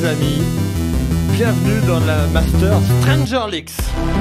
amis. Bienvenue dans la Master Stranger Leaks.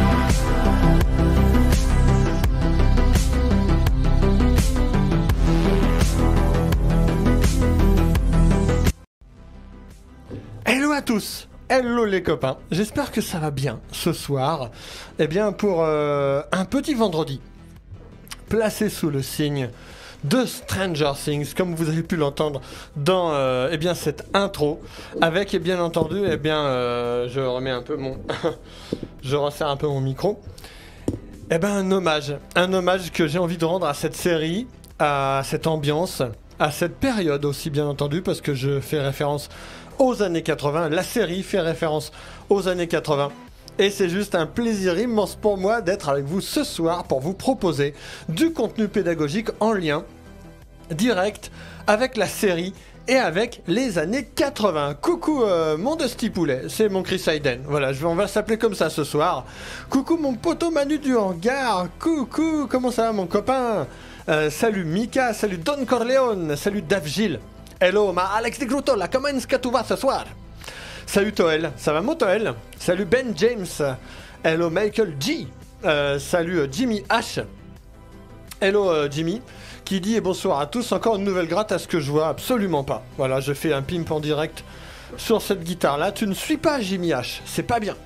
Hello à tous, hello les copains, j'espère que ça va bien ce soir. Eh bien pour un petit vendredi, placé sous le signe de Stranger Things, comme vous avez pu l'entendre dans eh bien cette intro, avec et bien entendu, eh bien je remets un peu mon, je resserre un peu mon micro. Eh ben un hommage que j'ai envie de rendre à cette série, à cette ambiance, à cette période aussi bien entendu, parce que je fais référence aux années 80, la série fait référence aux années 80. Et c'est juste un plaisir immense pour moi d'être avec vous ce soir pour vous proposer du contenu pédagogique en lien direct avec la série et avec les années 80. Coucou mon Dusty Poulet, c'est mon Chris Hayden. Voilà, on va s'appeler comme ça ce soir. Coucou mon poteau Manu du hangar. Coucou, comment ça va mon copain? Salut Mika, salut Don Corleone, salut Dave Gilles. Hello ma Alex de Grutola, comment est-ce que tu vas ce soir? Salut Toel, ça va mon Toel? Salut Ben James. Hello Michael G. Salut Jimmy H. Hello Jimmy, qui dit bonsoir à tous. Encore une nouvelle gratte à ce que je vois, absolument pas. Voilà, je fais un pimp en direct sur cette guitare-là. Tu ne suis pas Jimmy H, c'est pas bien.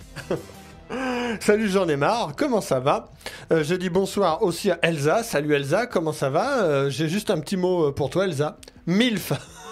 Salut j'en ai marre, comment ça va? Je dis bonsoir aussi à Elsa. Salut Elsa, comment ça va? J'ai juste un petit mot pour toi Elsa. MILF.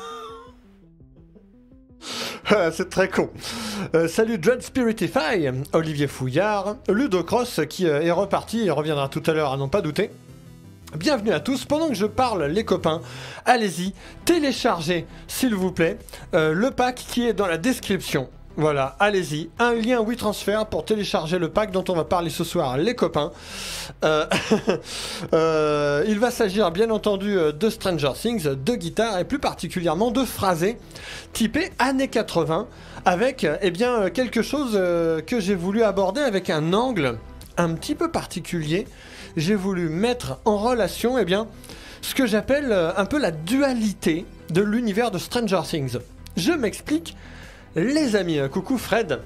C'est très con. Salut Dread Spiritify, Olivier Fouillard, Ludocross qui est reparti et reviendra tout à l'heure à n'en pas douter. Bienvenue à tous. Pendant que je parle, les copains, allez-y, téléchargez s'il vous plaît le pack qui est dans la description. Voilà, allez-y, un lien WeTransfer pour télécharger le pack dont on va parler ce soir, les copains. Il va s'agir bien entendu de Stranger Things, de guitare et plus particulièrement de phrasés typés années 80 avec eh bien, quelque chose que j'ai voulu aborder avec un angle un petit peu particulier. J'ai voulu mettre en relation eh bien, ce que j'appelle un peu la dualité de l'univers de Stranger Things. Je m'explique. Les amis, coucou Fred.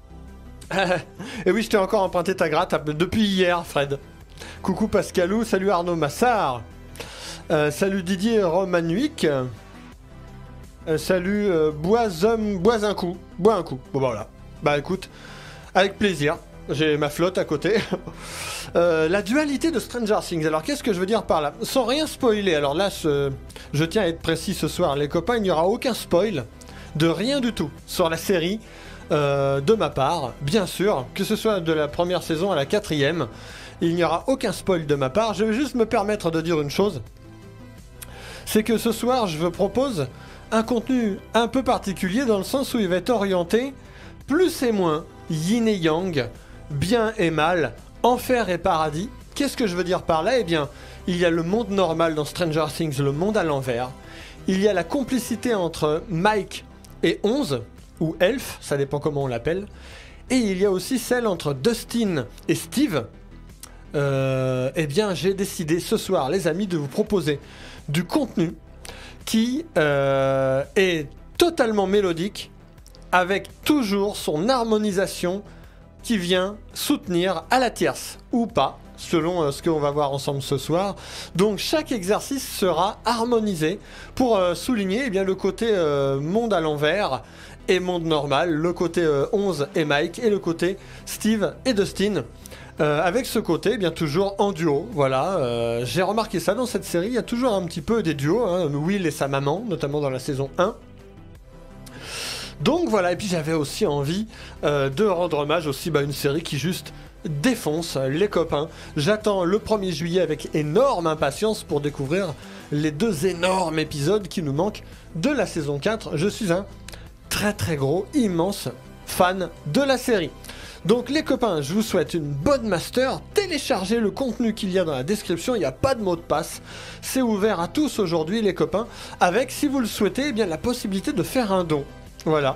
Et oui, je t'ai encore emprunté ta gratte depuis hier, Fred. Coucou Pascalou, salut Arnaud Massard. Salut Didier Romanuic. Salut Bois un coup. Bois un coup. Bon bah voilà. Bah écoute, avec plaisir. J'ai ma flotte à côté. La dualité de Stranger Things. Alors qu'est-ce que je veux dire par là? Sans rien spoiler. Alors là, je tiens à être précis ce soir, les copains, il n'y aura aucun spoil. De rien du tout sur la série de ma part, bien sûr, que ce soit de la première saison à la 4e, il n'y aura aucun spoil de ma part. Je vais juste me permettre de dire une chose, c'est que ce soir je vous propose un contenu un peu particulier dans le sens où il va être orienté plus et moins, yin et yang, bien et mal, enfer et paradis. Qu'est-ce que je veux dire par là? Eh bien, il y a le monde normal dans Stranger Things, le monde à l'envers. Il y a la complicité entre Mike et 11, ou Elf, ça dépend comment on l'appelle. Et il y a aussi celle entre Dustin et Steve. Eh bien, j'ai décidé ce soir, les amis, de vous proposer du contenu qui est totalement mélodique, avec toujours son harmonisation qui vient soutenir à la tierce, ou pas, selon ce qu'on va voir ensemble ce soir. Donc chaque exercice sera harmonisé pour souligner eh bien, le côté monde à l'envers et monde normal, le côté 11 et Mike et le côté Steve et Dustin. Avec ce côté, eh bien toujours en duo, voilà. J'ai remarqué ça dans cette série, il y a toujours un petit peu des duos, hein, Will et sa maman, notamment dans la saison 1. Donc voilà, et puis j'avais aussi envie de rendre hommage aussi à une série qui juste défonce les copains. J'attends le 1er juillet avec énorme impatience pour découvrir les 2 énormes épisodes qui nous manquent de la saison 4. Je suis un très très gros, immense fan de la série. Donc les copains, je vous souhaite une bonne master. Téléchargez le contenu qu'il y a dans la description, il n'y a pas de mot de passe. C'est ouvert à tous aujourd'hui les copains, avec, si vous le souhaitez, eh bien, la possibilité de faire un don. Voilà.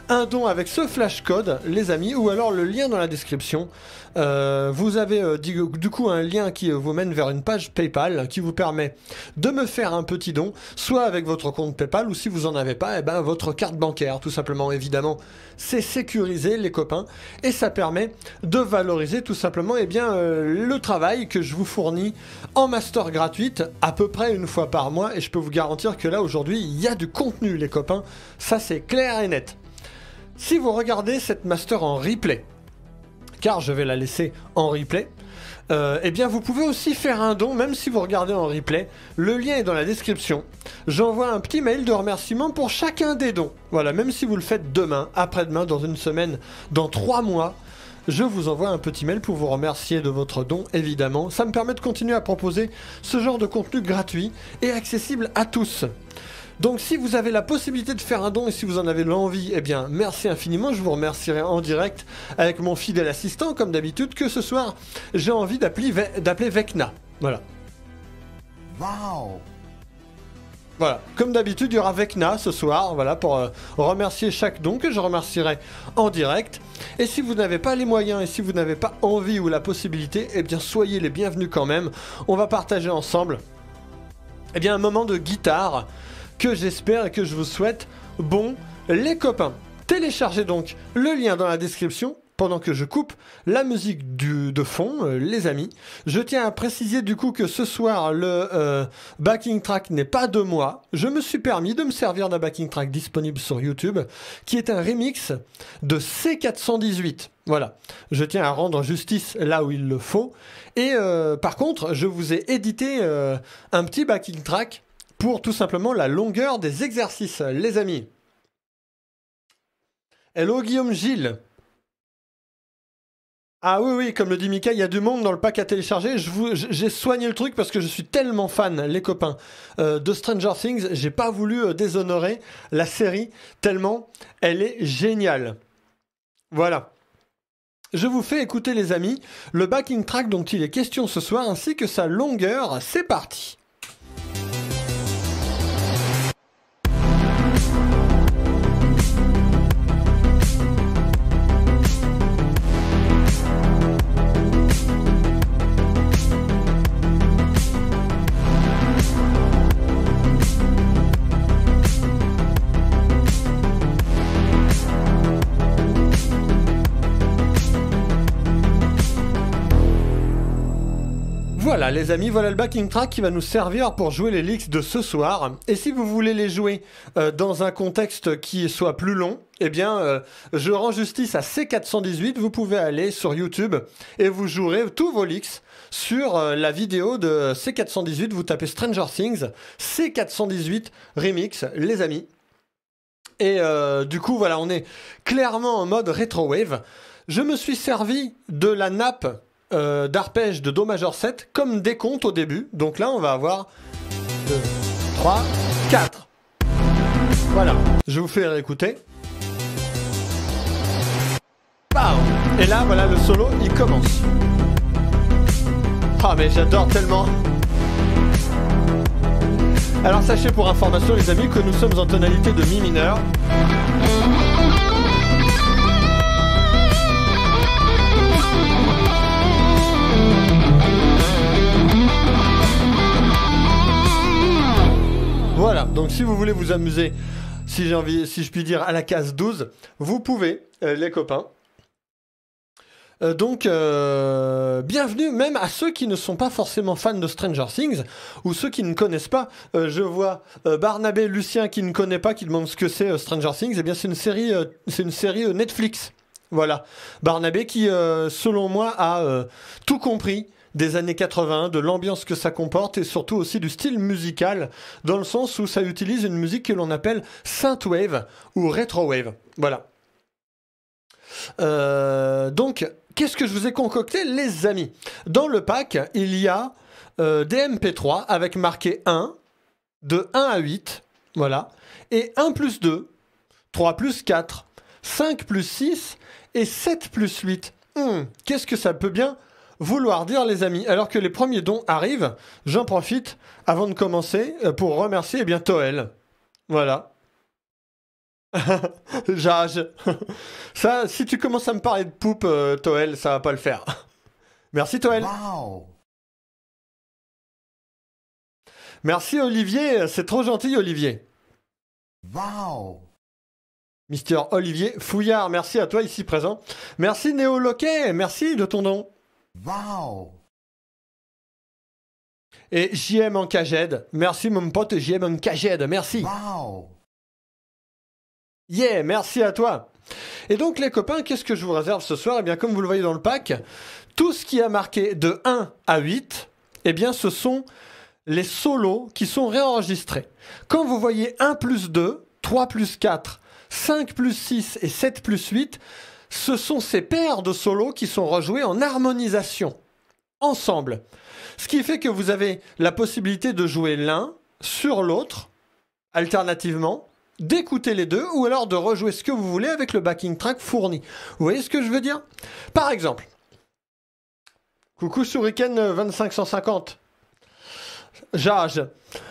un don avec ce flash code, les amis, ou alors le lien dans la description. Vous avez du coup un lien qui vous mène vers une page PayPal qui vous permet de me faire un petit don, soit avec votre compte PayPal, ou si vous en avez pas, eh ben, votre carte bancaire, tout simplement. Évidemment, c'est sécurisé, les copains, et ça permet de valoriser tout simplement eh bien, le travail que je vous fournis en master gratuite, à peu près une fois par mois, et je peux vous garantir que là, aujourd'hui, il y a du contenu, les copains, ça c'est clair et net. Si vous regardez cette master en replay, car je vais la laisser en replay, eh bien vous pouvez aussi faire un don, même si vous regardez en replay. Le lien est dans la description. J'envoie un petit mail de remerciement pour chacun des dons. Voilà, même si vous le faites demain, après-demain, dans une semaine, dans 3 mois, je vous envoie un petit mail pour vous remercier de votre don, évidemment. Ça me permet de continuer à proposer ce genre de contenu gratuit et accessible à tous. Donc si vous avez la possibilité de faire un don et si vous en avez l'envie, eh bien merci infiniment, je vous remercierai en direct avec mon fidèle assistant comme d'habitude, que ce soir j'ai envie d'appeler Vecna. Voilà. Wow. Voilà, comme d'habitude il y aura Vecna ce soir, voilà, pour remercier chaque don que je remercierai en direct. Et si vous n'avez pas les moyens et si vous n'avez pas envie ou la possibilité, eh bien soyez les bienvenus quand même. On va partager ensemble eh bien un moment de guitare que j'espère et que je vous souhaite bon, les copains. Téléchargez donc le lien dans la description pendant que je coupe la musique de fond, les amis. Je tiens à préciser du coup que ce soir, le backing track n'est pas de moi. Je me suis permis de me servir d'un backing track disponible sur YouTube, qui est un remix de C418. Voilà, je tiens à rendre justice là où il le faut. Et par contre, je vous ai édité un petit backing track pour tout simplement la longueur des exercices, les amis. Hello Guillaume Gilles. Ah oui, comme le dit Mika, il y a du monde dans le pack à télécharger. J'ai soigné le truc parce que je suis tellement fan, les copains, de Stranger Things. J'ai pas voulu déshonorer la série tellement elle est géniale. Voilà. Je vous fais écouter, les amis, le backing track dont il est question ce soir ainsi que sa longueur. C'est parti. Voilà les amis, voilà le backing track qui va nous servir pour jouer les licks de ce soir. Et si vous voulez les jouer dans un contexte qui soit plus long, eh bien je rends justice à C418, vous pouvez aller sur YouTube et vous jouerez tous vos licks sur la vidéo de C418, vous tapez Stranger Things, C418 Remix, les amis. Et du coup voilà, on est clairement en mode Retrowave. Je me suis servi de la nappe d'arpège de Do majeur 7 comme décompte au début. Donc là on va avoir 2, 3, 4. Voilà, je vous fais réécouter. Bam. Et là voilà, le solo il commence. Ah mais j'adore tellement. Alors sachez pour information les amis que nous sommes en tonalité de mi mineur. Voilà, donc si vous voulez vous amuser, si j'ai envie, si je puis dire, à la case 12, vous pouvez, les copains. Donc, bienvenue même à ceux qui ne sont pas forcément fans de Stranger Things, ou ceux qui ne connaissent pas. Je vois Barnabé Lucien qui ne connaît pas, qui demande ce que c'est Stranger Things. Eh bien, c'est une série Netflix. Voilà, Barnabé qui, selon moi, a tout compris des années 80, de l'ambiance que ça comporte et surtout aussi du style musical, dans le sens où ça utilise une musique que l'on appelle synthwave ou retrowave. Voilà. Donc, qu'est-ce que je vous ai concocté, les amis? Dans le pack, il y a des MP3 avec marqué 1, de 1 à 8, voilà, et 1 plus 2, 3 plus 4, 5 plus 6 et 7 plus 8. Qu'est-ce que ça peut bien vouloir dire, les amis? Alors que les premiers dons arrivent, j'en profite avant de commencer pour remercier Toel. Voilà. Jage. Ça, si tu commences à me parler de poupe, Toel, ça va pas le faire. Merci, Toel. Wow. Merci, Olivier. C'est trop gentil, Olivier. Wow. Mister Olivier Fouillard, merci à toi ici présent. Merci, Néo Loquet. Merci de ton don. Wow. Et JM en Caged. Merci, mon pote JM en Caged. Merci. Wow. Yeah, merci à toi. Et donc les copains, qu'est-ce que je vous réserve ce soir? Eh bien comme vous le voyez dans le pack, tout ce qui a marqué de 1 à 8, eh bien ce sont les solos qui sont réenregistrés. Quand vous voyez 1 plus 2, 3 plus 4, 5 plus 6 et 7 plus 8, ce sont ces paires de solos qui sont rejoués en harmonisation, ensemble. Ce qui fait que vous avez la possibilité de jouer l'un sur l'autre, alternativement, d'écouter les deux ou alors de rejouer ce que vous voulez avec le backing track fourni. Vous voyez ce que je veux dire? Par exemple, coucou Shuriken 2550, Jage.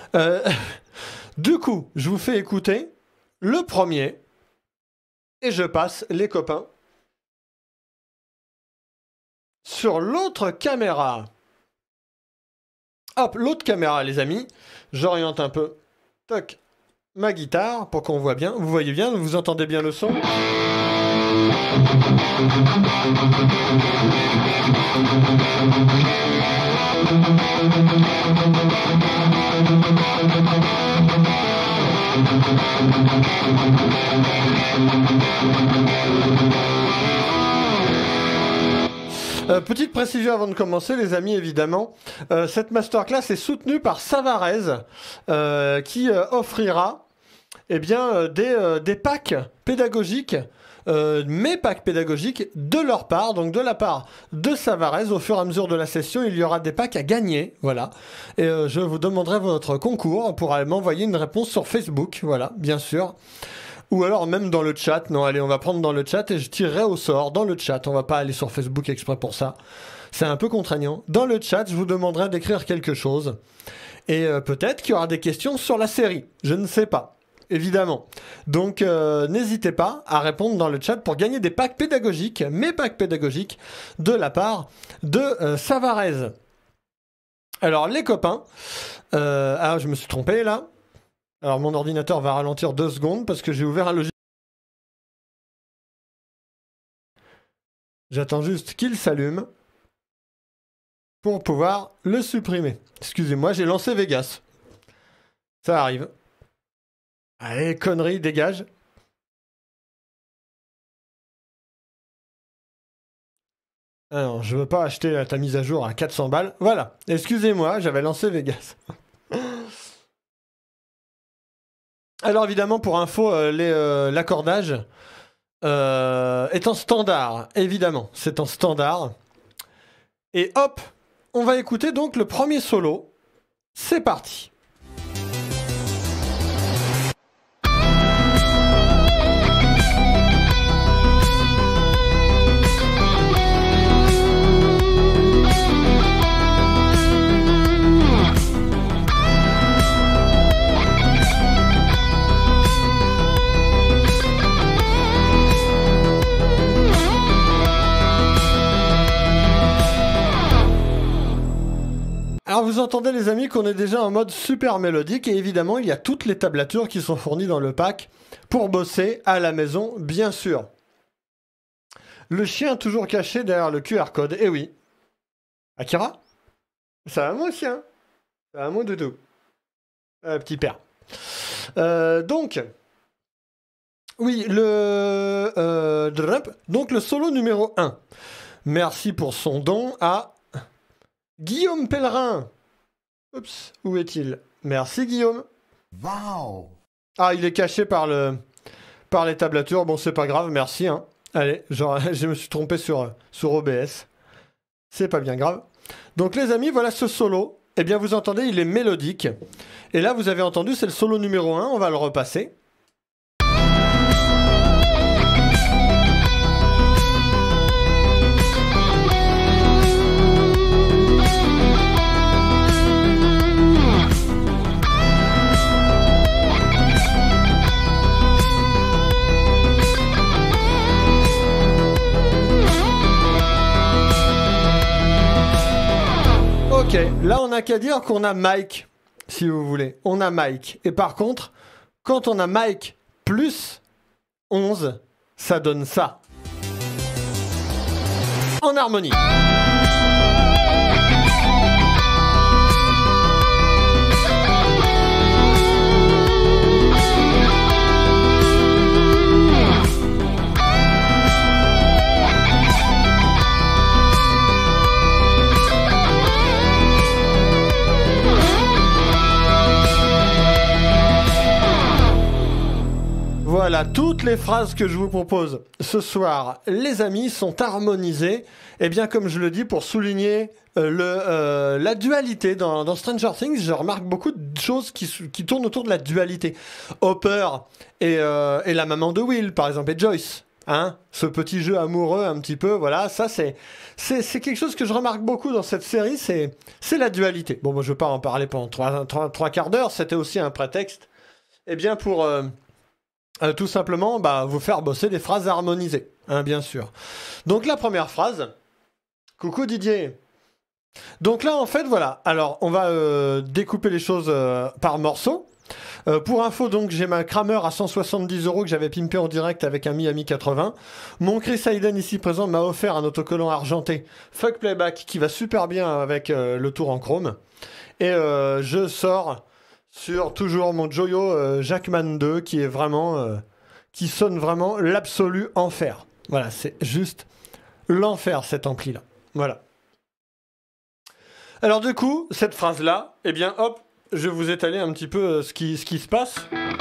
Du coup, je vous fais écouter le premier et je passe les copains sur l'autre caméra. Hop, l'autre caméra les amis, j'oriente un peu. Toc. Ma guitare pour qu'on voit bien. Vous voyez bien, vous entendez bien le son. Petite précision avant de commencer, les amis, évidemment. Cette masterclass est soutenue par Savarez, qui offrira eh bien, des packs pédagogiques, mes packs pédagogiques de leur part, donc de la part de Savarez. Au fur et à mesure de la session, il y aura des packs à gagner, voilà. Et je vous demanderai votre concours pour aller m'envoyer une réponse sur Facebook, voilà, bien sûr. Ou alors même dans le chat. Non, allez, on va prendre dans le chat et je tirerai au sort dans le chat. On va pas aller sur Facebook exprès pour ça. C'est un peu contraignant. Dans le chat, je vous demanderai d'écrire quelque chose. Et peut-être qu'il y aura des questions sur la série. Je ne sais pas. Évidemment. Donc, n'hésitez pas à répondre dans le chat pour gagner des packs pédagogiques, mes packs pédagogiques, de la part de Savarez. Alors, les copains. Ah, je me suis trompé là. Alors mon ordinateur va ralentir 2 secondes parce que j'ai ouvert un logiciel. J'attends juste qu'il s'allume pour pouvoir le supprimer. Excusez-moi, j'ai lancé Vegas. Ça arrive. Allez, connerie, dégage. Alors, je veux pas acheter ta mise à jour à 400 balles. Voilà, excusez-moi, j'avais lancé Vegas. Alors évidemment, pour info, l'accordage est en standard. Évidemment, c'est en standard. Et hop, on va écouter donc le premier solo. C'est parti. Alors vous entendez les amis qu'on est déjà en mode super mélodique et évidemment il y a toutes les tablatures qui sont fournies dans le pack pour bosser à la maison bien sûr. Le chien toujours caché derrière le QR code, eh oui. Akira? Ça va mon chien? Ça va mon doudou? Petit père. Donc, oui, donc le solo numéro 1. Merci pour son don à Guillaume Pellerin. Oups, où est-il? Merci Guillaume. Wow. Ah, il est caché par les tablatures. Bon, c'est pas grave, merci. Hein. Allez, je me suis trompé sur OBS. C'est pas bien grave. Donc les amis, voilà ce solo. Eh bien, vous entendez, il est mélodique. Et là, vous avez entendu, c'est le solo numéro 1. On va le repasser. Ok, là on n'a qu'à dire qu'on a Mike, si vous voulez. On a Mike. Et par contre, quand on a Mike plus 11, ça donne ça. En harmonie. Voilà, toutes les phrases que je vous propose ce soir, les amis, sont harmonisées. Et bien, comme je le dis, pour souligner la dualité dans Stranger Things, je remarque beaucoup de choses qui tournent autour de la dualité. Hopper et la maman de Will, par exemple, et Joyce. Hein, ce petit jeu amoureux un petit peu, voilà, ça c'est quelque chose que je remarque beaucoup dans cette série, c'est la dualité. Bon, moi je ne vais pas en parler pendant trois quarts d'heure, c'était aussi un prétexte, eh bien pour tout simplement vous faire bosser des phrases harmonisées, hein, bien sûr. Donc la première phrase, coucou Didier. Donc là en fait voilà, alors on va découper les choses par morceaux. Pour info, donc, j'ai ma Kramer à 170 € que j'avais pimpé en direct avec un Miami 80. Mon Chris Hayden ici présent m'a offert un autocollant argenté Fuck Playback qui va super bien avec le tour en chrome. Et je sors sur toujours mon Joyo Jackman 2 qui est vraiment, qui sonne vraiment l'absolu enfer. Voilà, c'est juste l'enfer cet ampli là. Voilà. Alors du coup, cette phrase là, eh bien hop. Je vais vous étaler un petit peu ce qui se passe.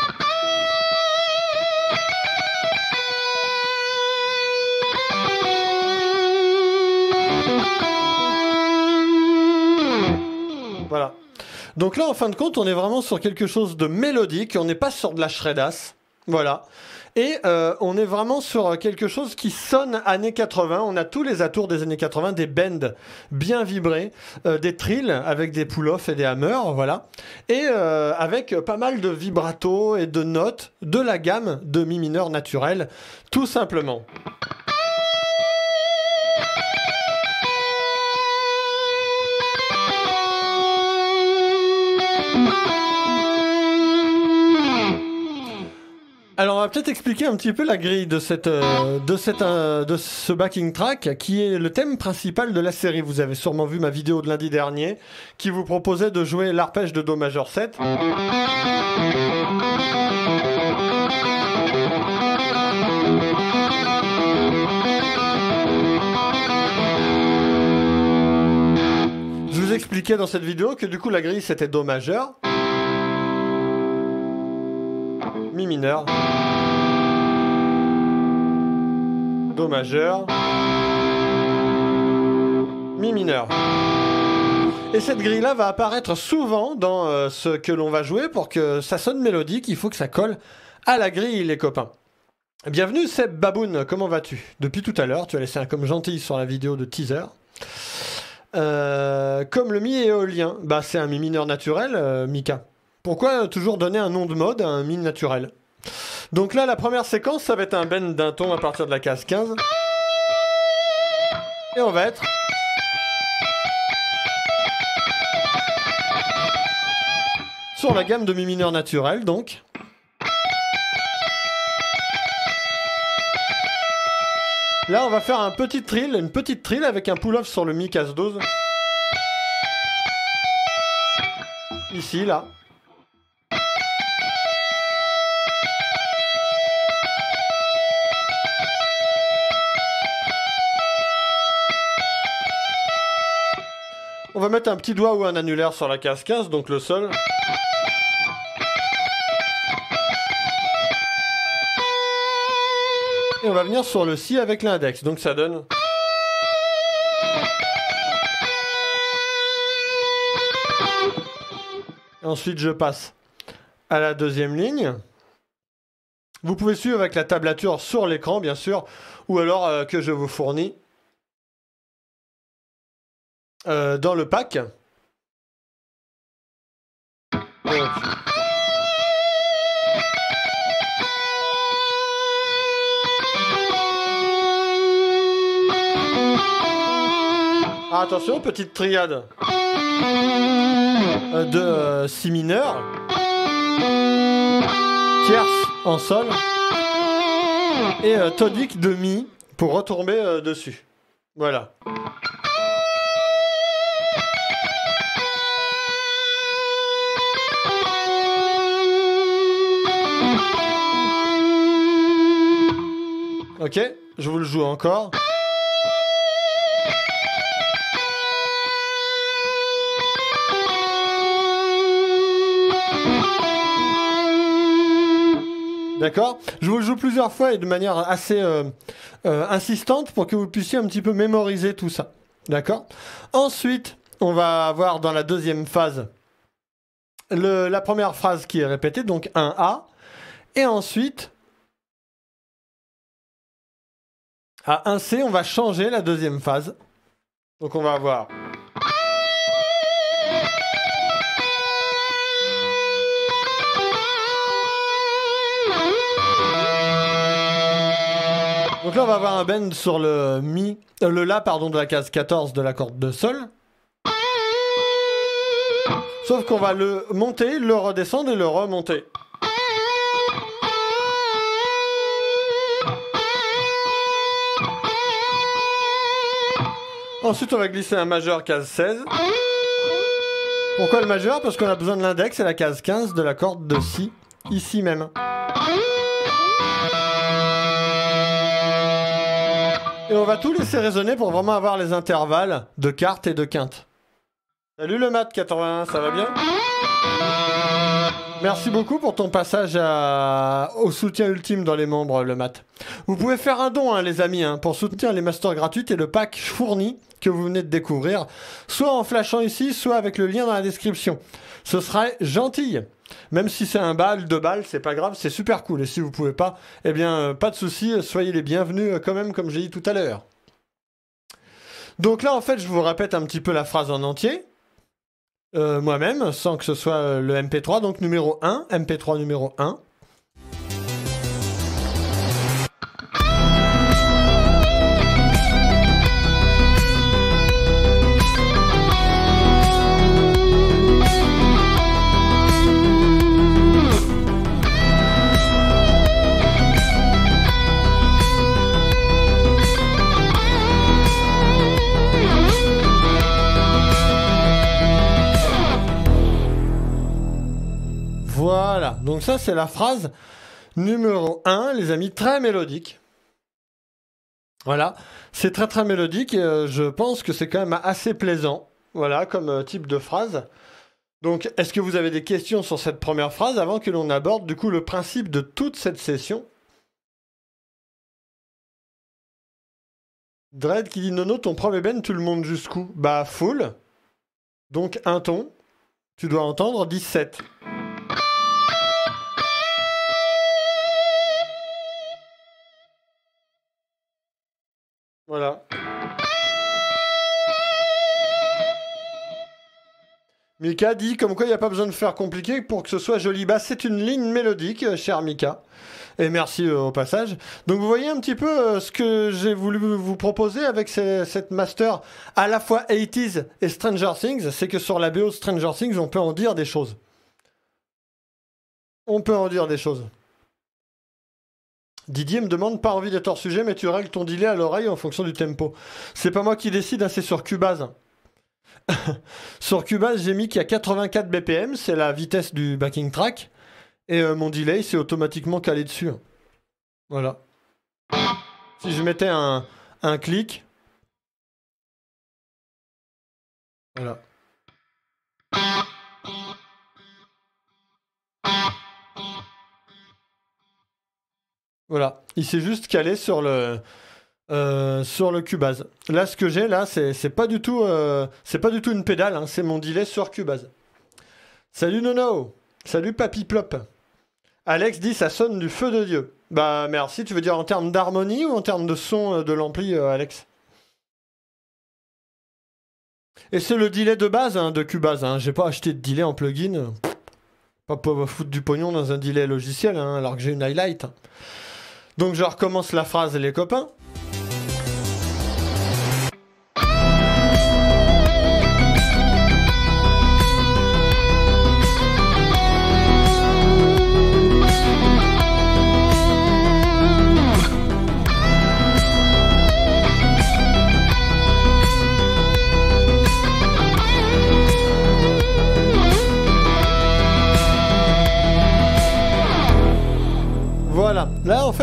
Voilà. Donc là, en fin de compte, on est vraiment sur quelque chose de mélodique. On n'est pas sur de la shredass. Voilà. Et on est vraiment sur quelque chose qui sonne années 80. On a tous les atours des années 80, des bends bien vibrés, des trills avec des pull-offs et des hammers, voilà. Et avec pas mal de vibrato et de notes de la gamme de mi mineur naturel, tout simplement. Alors on va peut-être expliquer un petit peu la grille de ce backing track qui est le thème principal de la série. Vous avez sûrement vu ma vidéo de lundi dernier qui vous proposait de jouer l'arpège de Do majeur 7. Je vous expliquais dans cette vidéo que du coup la grille c'était Do majeur, Mi mineur, Do majeur, Mi mineur. Et cette grille-là va apparaître souvent dans ce que l'on va jouer pour que ça sonne mélodique. Il faut que ça colle à la grille, les copains. Bienvenue Seb Baboun, comment vas-tu? Depuis tout à l'heure, tu as laissé un comme gentil sur la vidéo de teaser. Comme le mi éolien, c'est un mi mineur naturel, Mika. Pourquoi toujours donner un nom de mode à un mi naturel? Donc là, la première séquence, ça va être un bend d'un ton à partir de la case 15. Et on va être... sur la gamme de mi mineur naturel, donc. Là, on va faire une petite trill avec un pull-off sur le mi case 12. Ici, là. On va mettre un petit doigt ou un annulaire sur la case 15, donc le sol. Et on va venir sur le si avec l'index, donc ça donne... Ensuite, je passe à la deuxième ligne. Vous pouvez suivre avec la tablature sur l'écran, bien sûr, ou alors que je vous fournis dans le pack. Donc. Ah, attention, petite triade. de si mineur, tierce en sol et tonique de mi pour retomber dessus. Voilà. Ok, je vous le joue encore. D'accord ? Je vous le joue plusieurs fois et de manière assez insistante pour que vous puissiez un petit peu mémoriser tout ça. D'accord ? Ensuite, on va avoir dans la deuxième phase la première phrase qui est répétée, donc un A. Et ensuite, à un C, on va changer la deuxième phase. Donc on va avoir... Donc là, on va avoir un bend sur le mi, le la pardon de la case 14 de la corde de sol. Sauf qu'on va le monter, le redescendre et le remonter. Ensuite, on va glisser un majeur case 16. Pourquoi le majeur ? Parce qu'on a besoin de l'index et la case 15 de la corde de si, ici même. Et on va tout laisser résonner pour vraiment avoir les intervalles de quarte et de quinte. Salut le Mat 81, ça va bien ? Merci beaucoup pour ton passage au soutien ultime dans les membres, le Mat. Vous pouvez faire un don, les amis, pour soutenir les masters gratuites et le pack fourni que vous venez de découvrir, soit en flashant ici, soit avec le lien dans la description. Ce serait gentil. Même si c'est 1 balle, 2 balles, c'est pas grave, c'est super cool. Et si vous pouvez pas, eh bien, pas de souci, soyez les bienvenus quand même, comme j'ai dit tout à l'heure. Donc là, en fait, je vous répète un petit peu la phrase en entier. Moi-même, sans que ce soit le MP3. Donc numéro 1, MP3 numéro 1. Voilà, donc ça c'est la phrase numéro 1, les amis, très mélodique. Voilà, c'est très très mélodique et je pense que c'est quand même assez plaisant, voilà, comme type de phrase. Donc, est-ce que vous avez des questions sur cette première phrase avant que l'on aborde du coup le principe de toute cette session ? Dread qui dit Nono, ton premier bend, tu le montes jusqu'où ? Bah, full. Donc, un ton. Tu dois entendre 17. Voilà. Mika dit comme quoi il n'y a pas besoin de faire compliqué pour que ce soit joli. Bah, c'est une ligne mélodique, cher Mika. Et merci au passage. Donc vous voyez un petit peu ce que j'ai voulu vous proposer avec cette master à la fois 80s et Stranger Things, c'est que sur la BO Stranger Things, on peut en dire des choses. On peut en dire des choses. Didier me demande, pas envie d'être hors sujet, mais tu règles ton delay à l'oreille en fonction du tempo. C'est pas moi qui décide, c'est sur Cubase. Sur Cubase, j'ai mis qu'il y a 84 BPM, c'est la vitesse du backing track. Et mon delay, c'est automatiquement calé dessus. Voilà. Si je mettais un clic. Voilà. Voilà. Il s'est juste calé sur le Cubase. Là, ce que j'ai, là, c'est pas du tout une pédale, c'est mon delay sur Cubase. Salut Nono. Salut Papy Plop. Alex dit ça sonne du feu de Dieu. Bah merci, tu veux dire en termes d'harmonie ou en termes de son de l'ampli, Alex? Et c'est le delay de base de Cubase. J'ai pas acheté de delay en plugin. Pas pour foutre du pognon dans un delay logiciel, alors que j'ai une highlight. Donc je recommence la phrase, les copains.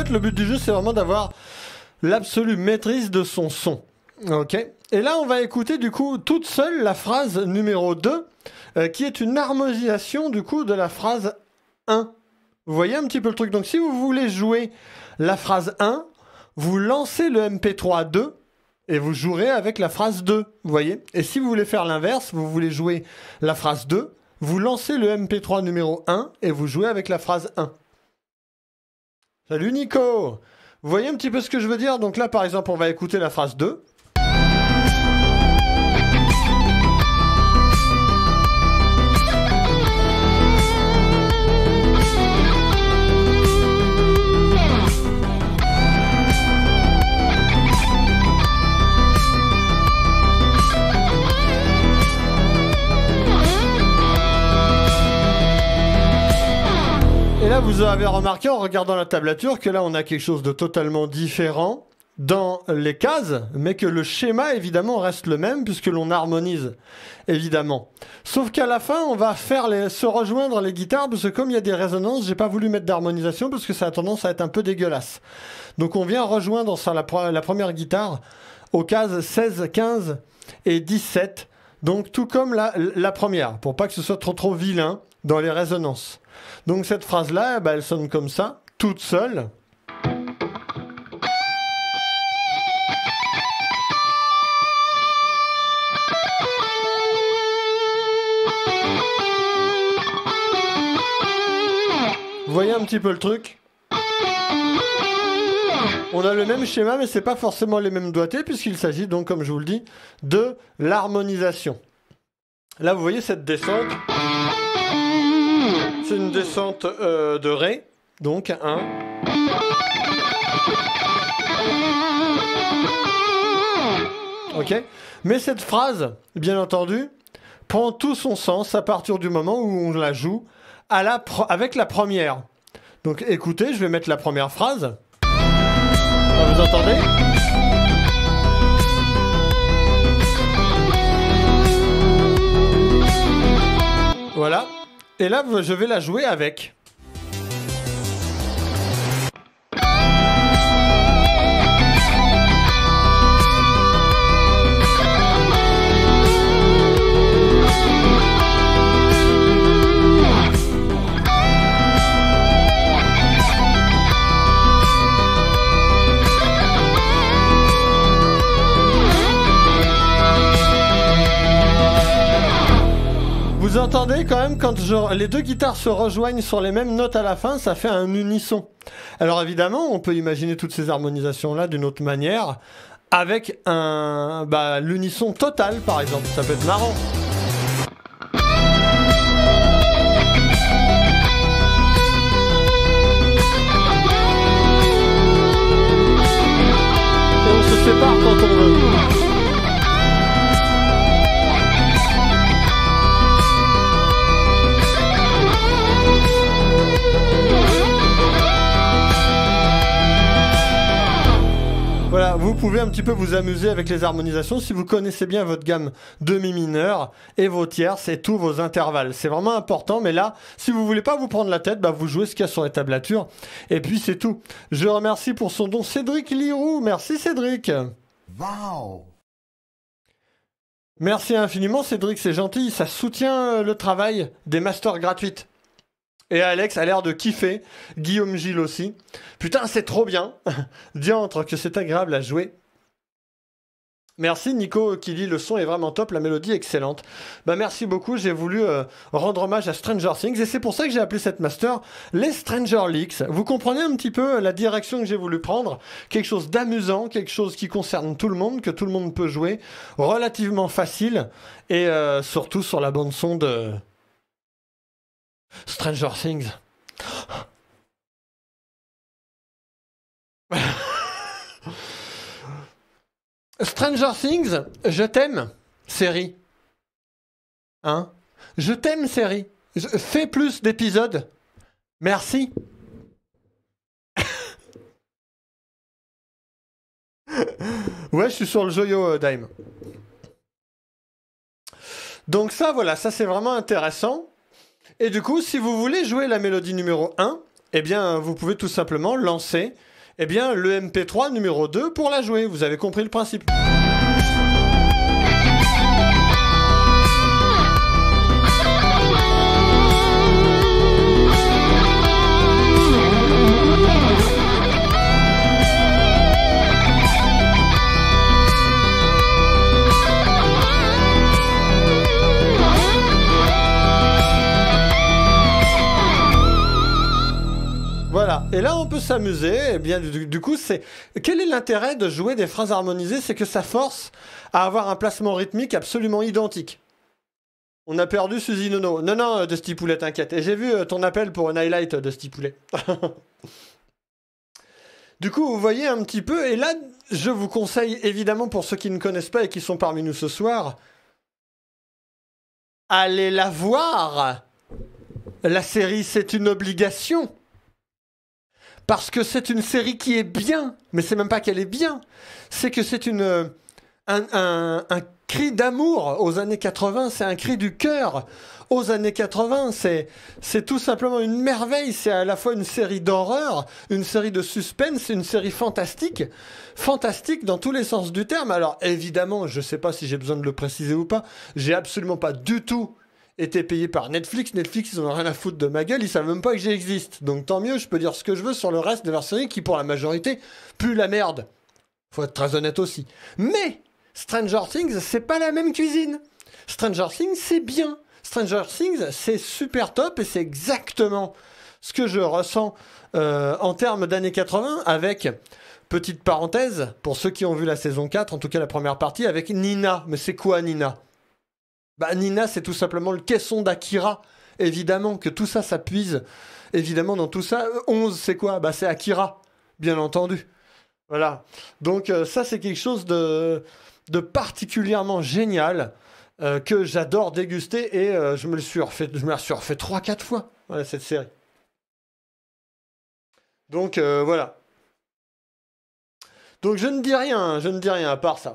fait, le but du jeu, c'est vraiment d'avoir l'absolue maîtrise de son son. Ok. Et là, on va écouter du coup toute seule la phrase numéro 2, qui est une harmonisation du coup de la phrase 1. Vous voyez un petit peu le truc. Donc si vous voulez jouer la phrase 1, vous lancez le MP3 2 et vous jouerez avec la phrase 2. Vous voyez. Et si vous voulez faire l'inverse, vous voulez jouer la phrase 2, vous lancez le MP3 numéro 1 et vous jouez avec la phrase 1. Salut Nico! Vous voyez un petit peu ce que je veux dire? Donc là, par exemple, on va écouter la phrase 2. Et là, vous avez remarqué en regardant la tablature que là, on a quelque chose de totalement différent dans les cases, mais que le schéma, évidemment, reste le même puisque l'on harmonise, évidemment. Sauf qu'à la fin, on va faire se rejoindre les guitares parce que comme il y a des résonances, j'ai pas voulu mettre d'harmonisation parce que ça a tendance à être un peu dégueulasse. Donc on vient rejoindre sur la première guitare aux cases 16, 15 et 17. Donc tout comme la première, pour pas que ce soit trop vilain dans les résonances. Donc cette phrase-là, bah, elle sonne comme ça, toute seule. Vous voyez un petit peu le truc? On a le même schéma, mais c'est pas forcément les mêmes doigtés, puisqu'il s'agit donc, comme je vous le dis, de l'harmonisation. Là, vous voyez cette descente. C'est une descente de Ré, donc 1. Ok. Mais cette phrase, bien entendu, prend tout son sens à partir du moment où on la joue avec la première. Donc écoutez, je vais mettre la première phrase. Vous entendez ? Voilà. Et là, je vais la jouer avec. Vous entendez quand même quand les deux guitares se rejoignent sur les mêmes notes à la fin, ça fait un unisson. Alors évidemment, on peut imaginer toutes ces harmonisations-là d'une autre manière, avec l'unisson total par exemple, ça peut être marrant. Et on se sépare quand on veut. Voilà, vous pouvez un petit peu vous amuser avec les harmonisations si vous connaissez bien votre gamme de mi mineur et vos tierces et tous vos intervalles. C'est vraiment important, mais là, si vous voulez pas vous prendre la tête, bah vous jouez ce qu'il y a sur les tablatures. Et puis c'est tout. Je remercie pour son don Cédric Lirou. Merci Cédric. Wow. Merci infiniment Cédric, c'est gentil. Ça soutient le travail des masters gratuites. Et Alex a l'air de kiffer. Guillaume Gilles aussi. Putain, c'est trop bien. Diantre que c'est agréable à jouer. Merci Nico qui dit le son est vraiment top, la mélodie excellente. Bah merci beaucoup, j'ai voulu rendre hommage à Stranger Things et c'est pour ça que j'ai appelé cette master les Stranger Leaks. Vous comprenez un petit peu la direction que j'ai voulu prendre, quelque chose d'amusant, quelque chose qui concerne tout le monde, que tout le monde peut jouer, relativement facile et surtout sur la bande son de Stranger Things. Stranger Things, je t'aime, série. Hein? Je t'aime, série. Fais plus d'épisodes. Merci. Ouais, je suis sur le joyo Dime. Donc ça, voilà, ça c'est vraiment intéressant. Et du coup, si vous voulez jouer la mélodie numéro 1, eh bien, vous pouvez tout simplement lancer eh bien le MP3 numéro 2 pour la jouer. Vous avez compris le principe. Voilà, et là on peut s'amuser, et bien du coup c'est... Quel est l'intérêt de jouer des phrases harmonisées? C'est que ça force à avoir un placement rythmique absolument identique. On a perdu Suzy Nono. Non, de Sti Poulet, t'inquiète. Et j'ai vu ton appel pour un highlight de Sti Poulet. Du coup, vous voyez un petit peu, et là je vous conseille évidemment pour ceux qui ne connaissent pas et qui sont parmi nous ce soir, allez la voir. La série, c'est une obligation. Parce que c'est une série qui est bien, mais c'est même pas qu'elle est bien, c'est que c'est un cri d'amour aux années 80, c'est un cri du cœur aux années 80, c'est tout simplement une merveille, c'est à la fois une série d'horreur, une série de suspense, une série fantastique, fantastique dans tous les sens du terme. Alors évidemment, je sais pas si j'ai besoin de le préciser ou pas, j'ai absolument pas du tout été payé par Netflix. Netflix, ils en ont rien à foutre de ma gueule, ils savent même pas que j'existe. Donc tant mieux, je peux dire ce que je veux sur le reste de leur série qui, pour la majorité, pue la merde. Faut être très honnête aussi. Mais Stranger Things, c'est pas la même cuisine. Stranger Things, c'est bien. Stranger Things, c'est super top et c'est exactement ce que je ressens en termes d'années 80 avec, petite parenthèse, pour ceux qui ont vu la saison 4, en tout cas la première partie, avec Nina. Mais c'est quoi Nina ? Bah, Nina, c'est tout simplement le caisson d'Akira. Évidemment que tout ça, ça puise. Évidemment, dans tout ça, 11, c'est quoi? Bah, c'est Akira, bien entendu. Voilà. Donc, ça, c'est quelque chose de particulièrement génial que j'adore déguster et je me la suis refait 3-4 fois, voilà, cette série. Donc, voilà. Donc, je ne dis rien à part ça.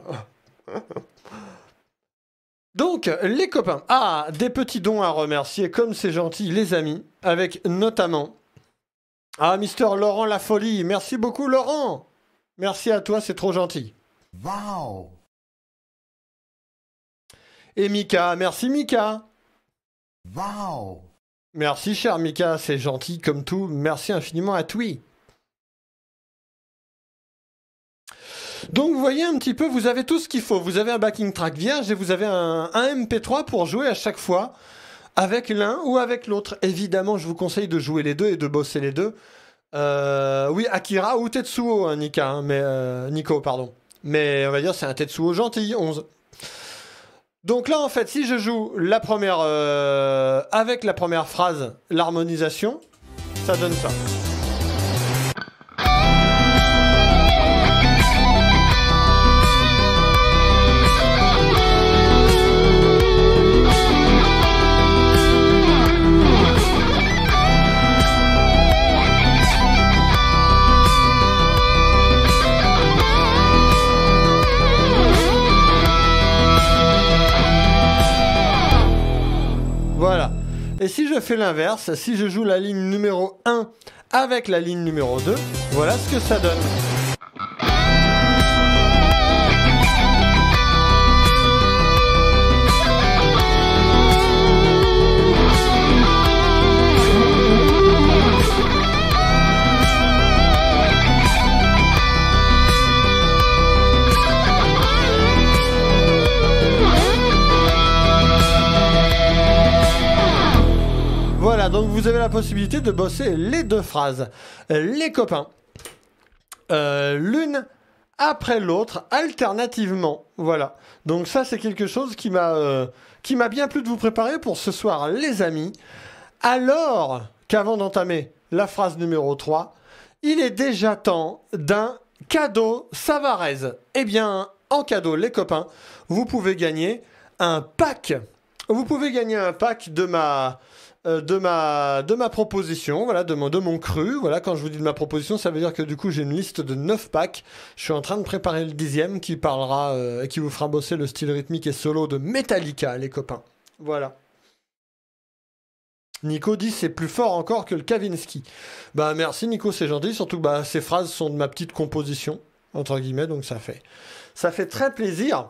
Donc, les copains, des petits dons à remercier, comme c'est gentil, les amis, avec notamment... Mister Laurent La Folie, merci beaucoup Laurent. Merci à toi, c'est trop gentil. Wow. Et Mika, merci Mika. Wow. Merci cher Mika, c'est gentil comme tout, merci infiniment à toi. Donc vous voyez un petit peu, vous avez tout ce qu'il faut. Vous avez un backing track vierge et vous avez un MP3 pour jouer à chaque fois avec l'un ou avec l'autre. Évidemment, je vous conseille de jouer les deux et de bosser les deux. Oui, Akira ou Tetsuo, hein, Nico, pardon. Mais on va dire c'est un Tetsuo gentil, 11. Donc là, en fait, si je joue la première avec la première phrase, l'harmonisation, ça donne ça. Voilà. Et si je fais l'inverse, si je joue la ligne numéro 1 avec la ligne numéro 2, voilà ce que ça donne. Voilà, donc vous avez la possibilité de bosser les deux phrases. Les copains, l'une après l'autre, alternativement. Voilà. Donc ça, c'est quelque chose qui m'a bien plu de vous préparer pour ce soir, les amis. Alors qu'avant d'entamer la phrase numéro 3, il est déjà temps d'un cadeau Savarez. Eh bien, en cadeau, les copains, vous pouvez gagner un pack. Vous pouvez gagner un pack de ma proposition, voilà, de mon cru. Voilà, quand je vous dis de ma proposition, ça veut dire que du coup j'ai une liste de 9 packs. Je suis en train de préparer le 10e qui parlera et qui vous fera bosser le style rythmique et solo de Metallica, les copains. Voilà. Nico dit c'est plus fort encore que le Kavinsky. Bah merci Nico, c'est gentil, surtout que ces phrases sont de ma petite composition, entre guillemets, donc ça fait très plaisir.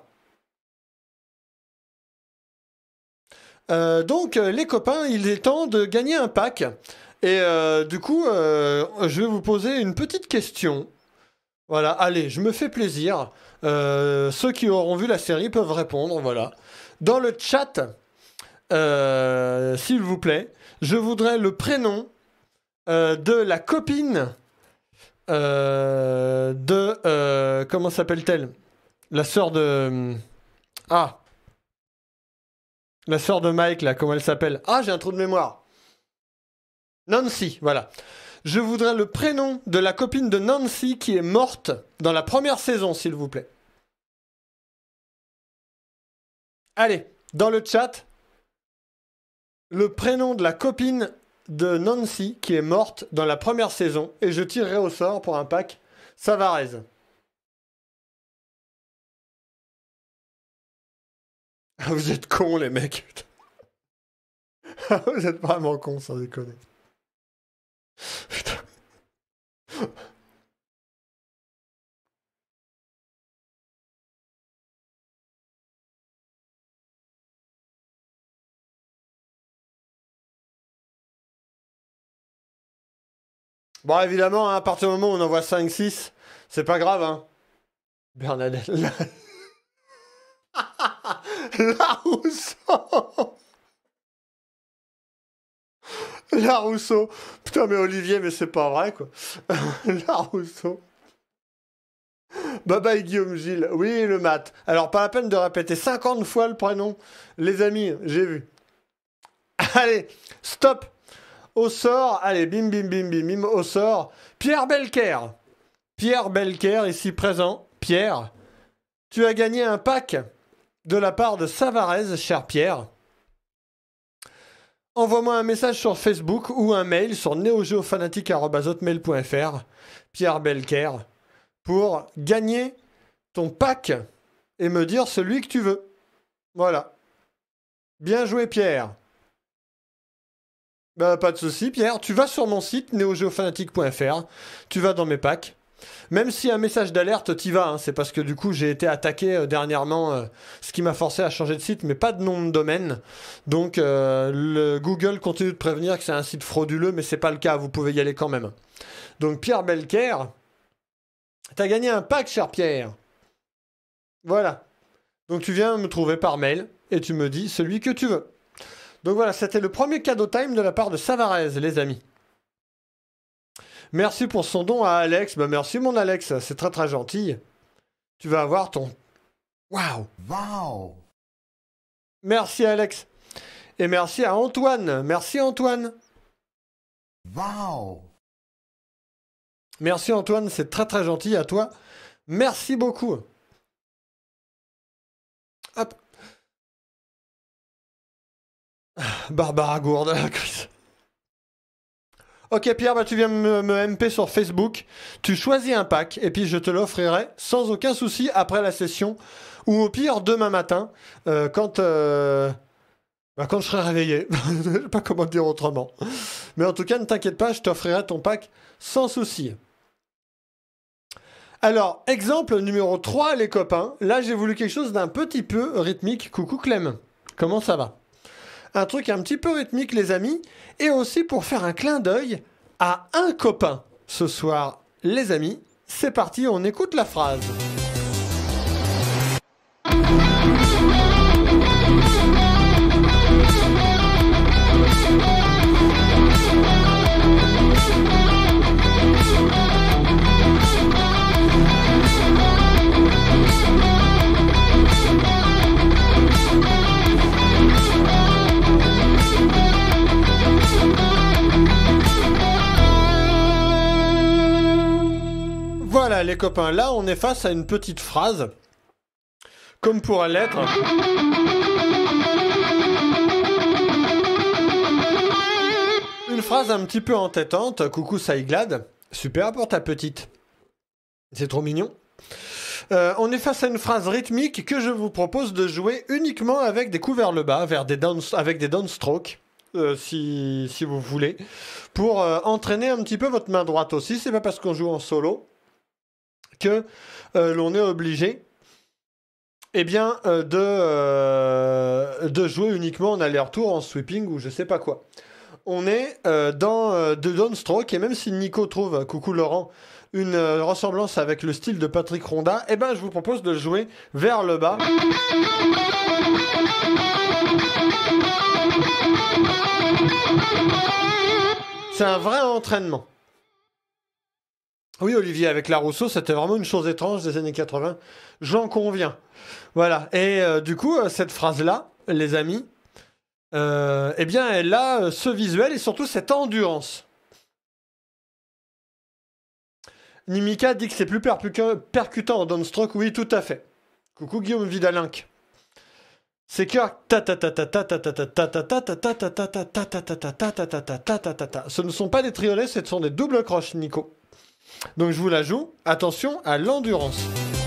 Donc les copains, il est temps de gagner un pack. Et du coup, je vais vous poser une petite question. Voilà, allez, je me fais plaisir. Ceux qui auront vu la série peuvent répondre, voilà. Dans le chat, s'il vous plaît, je voudrais le prénom de la copine de... comment s'appelle-t-elle? La sœur de... Ah, la sœur de Mike, là, comment elle s'appelle? Ah, j'ai un trou de mémoire. Nancy, voilà. Je voudrais le prénom de la copine de Nancy qui est morte dans la première saison, s'il vous plaît. Allez, dans le chat, le prénom de la copine de Nancy qui est morte dans la première saison et je tirerai au sort pour un pack Savarez. Ah, vous êtes cons, les mecs. Vous êtes vraiment cons, sans déconner. Putain. Bon, évidemment, hein, à partir du moment où on envoie 5-6, c'est pas grave, hein. Bernadette. La Rousseau. La Rousseau. Putain, mais Olivier, mais c'est pas vrai, quoi. La Rousseau. Bye bye Guillaume Gilles. Oui, le mat. Alors, pas la peine de répéter 50 fois le prénom. Les amis, j'ai vu. Allez, stop. Au sort, allez, bim, bim, bim, bim, bim, au sort. Pierre Belker. Pierre Belker, ici présent. Pierre, tu as gagné un pack de la part de Savarez, cher Pierre. Envoie-moi un message sur Facebook ou un mail sur neogeofanatic@hotmail.fr, Pierre Belker, pour gagner ton pack et me dire celui que tu veux. Voilà. Bien joué, Pierre. Bah, pas de souci, Pierre. Tu vas sur mon site neogeofanatic.fr, tu vas dans mes packs. Même si un message d'alerte t'y va, hein, c'est parce que du coup j'ai été attaqué dernièrement, ce qui m'a forcé à changer de site, mais pas de nom de domaine. Donc le Google continue de prévenir que c'est un site frauduleux, mais c'est pas le cas, vous pouvez y aller quand même. Donc Pierre Belker, t'as gagné un pack, cher Pierre. Voilà. Donc tu viens me trouver par mail et tu me dis celui que tu veux. Donc voilà, c'était le premier cadeau time de la part de Savarez, les amis. Merci pour son don à Alex. Bah merci mon Alex, c'est très très gentil. Tu vas avoir ton... Waouh. Wow. Merci Alex. Et merci à Antoine. Merci Antoine. Wow. Merci Antoine, c'est très très gentil à toi. Merci beaucoup. Hop. Barbara Gourde, Chris. Ok Pierre, bah tu viens me MP sur Facebook, tu choisis un pack et puis je te l'offrirai sans aucun souci après la session ou au pire demain matin quand je serai réveillé. Je sais pas comment dire autrement. Mais en tout cas ne t'inquiète pas, je t'offrirai ton pack sans souci. Alors, exemple numéro 3 les copains, là j'ai voulu quelque chose d'un petit peu rythmique. Coucou Clem, comment ça va? Un truc un petit peu rythmique les amis, et aussi pour faire un clin d'œil à un copain. Ce soir, les amis, c'est parti, on écoute la phrase. Voilà les copains, là on est face à une petite phrase, comme pourrait l'être. Une phrase un petit peu entêtante, coucou Saïglad, super pour ta petite. C'est trop mignon. On est face à une phrase rythmique que je vous propose de jouer uniquement avec des coups vers le bas, avec des downstrokes. si vous voulez, pour entraîner un petit peu votre main droite aussi. C'est pas parce qu'on joue en solo que l'on est obligé de jouer uniquement en aller-retour, en sweeping ou je sais pas quoi. On est dans de downstroke, et même si Nico trouve, coucou Laurent, une ressemblance avec le style de Patrick Ronda, eh ben je vous propose de jouer vers le bas. C'est un vrai entraînement. Oui, Olivier, avec la Rousseau, c'était vraiment une chose étrange des années 80. J'en conviens. Voilà. Et du coup, cette phrase-là, les amis, eh bien, elle a ce visuel et surtout cette endurance. Nimika dit que c'est plus percutant en downstroke. Oui, tout à fait. Coucou Guillaume Vidalinck. C'est que ce ne sont pas des triolets, ce sont des doubles croches, Nico. Donc je vous la joue. Attention à l'endurance.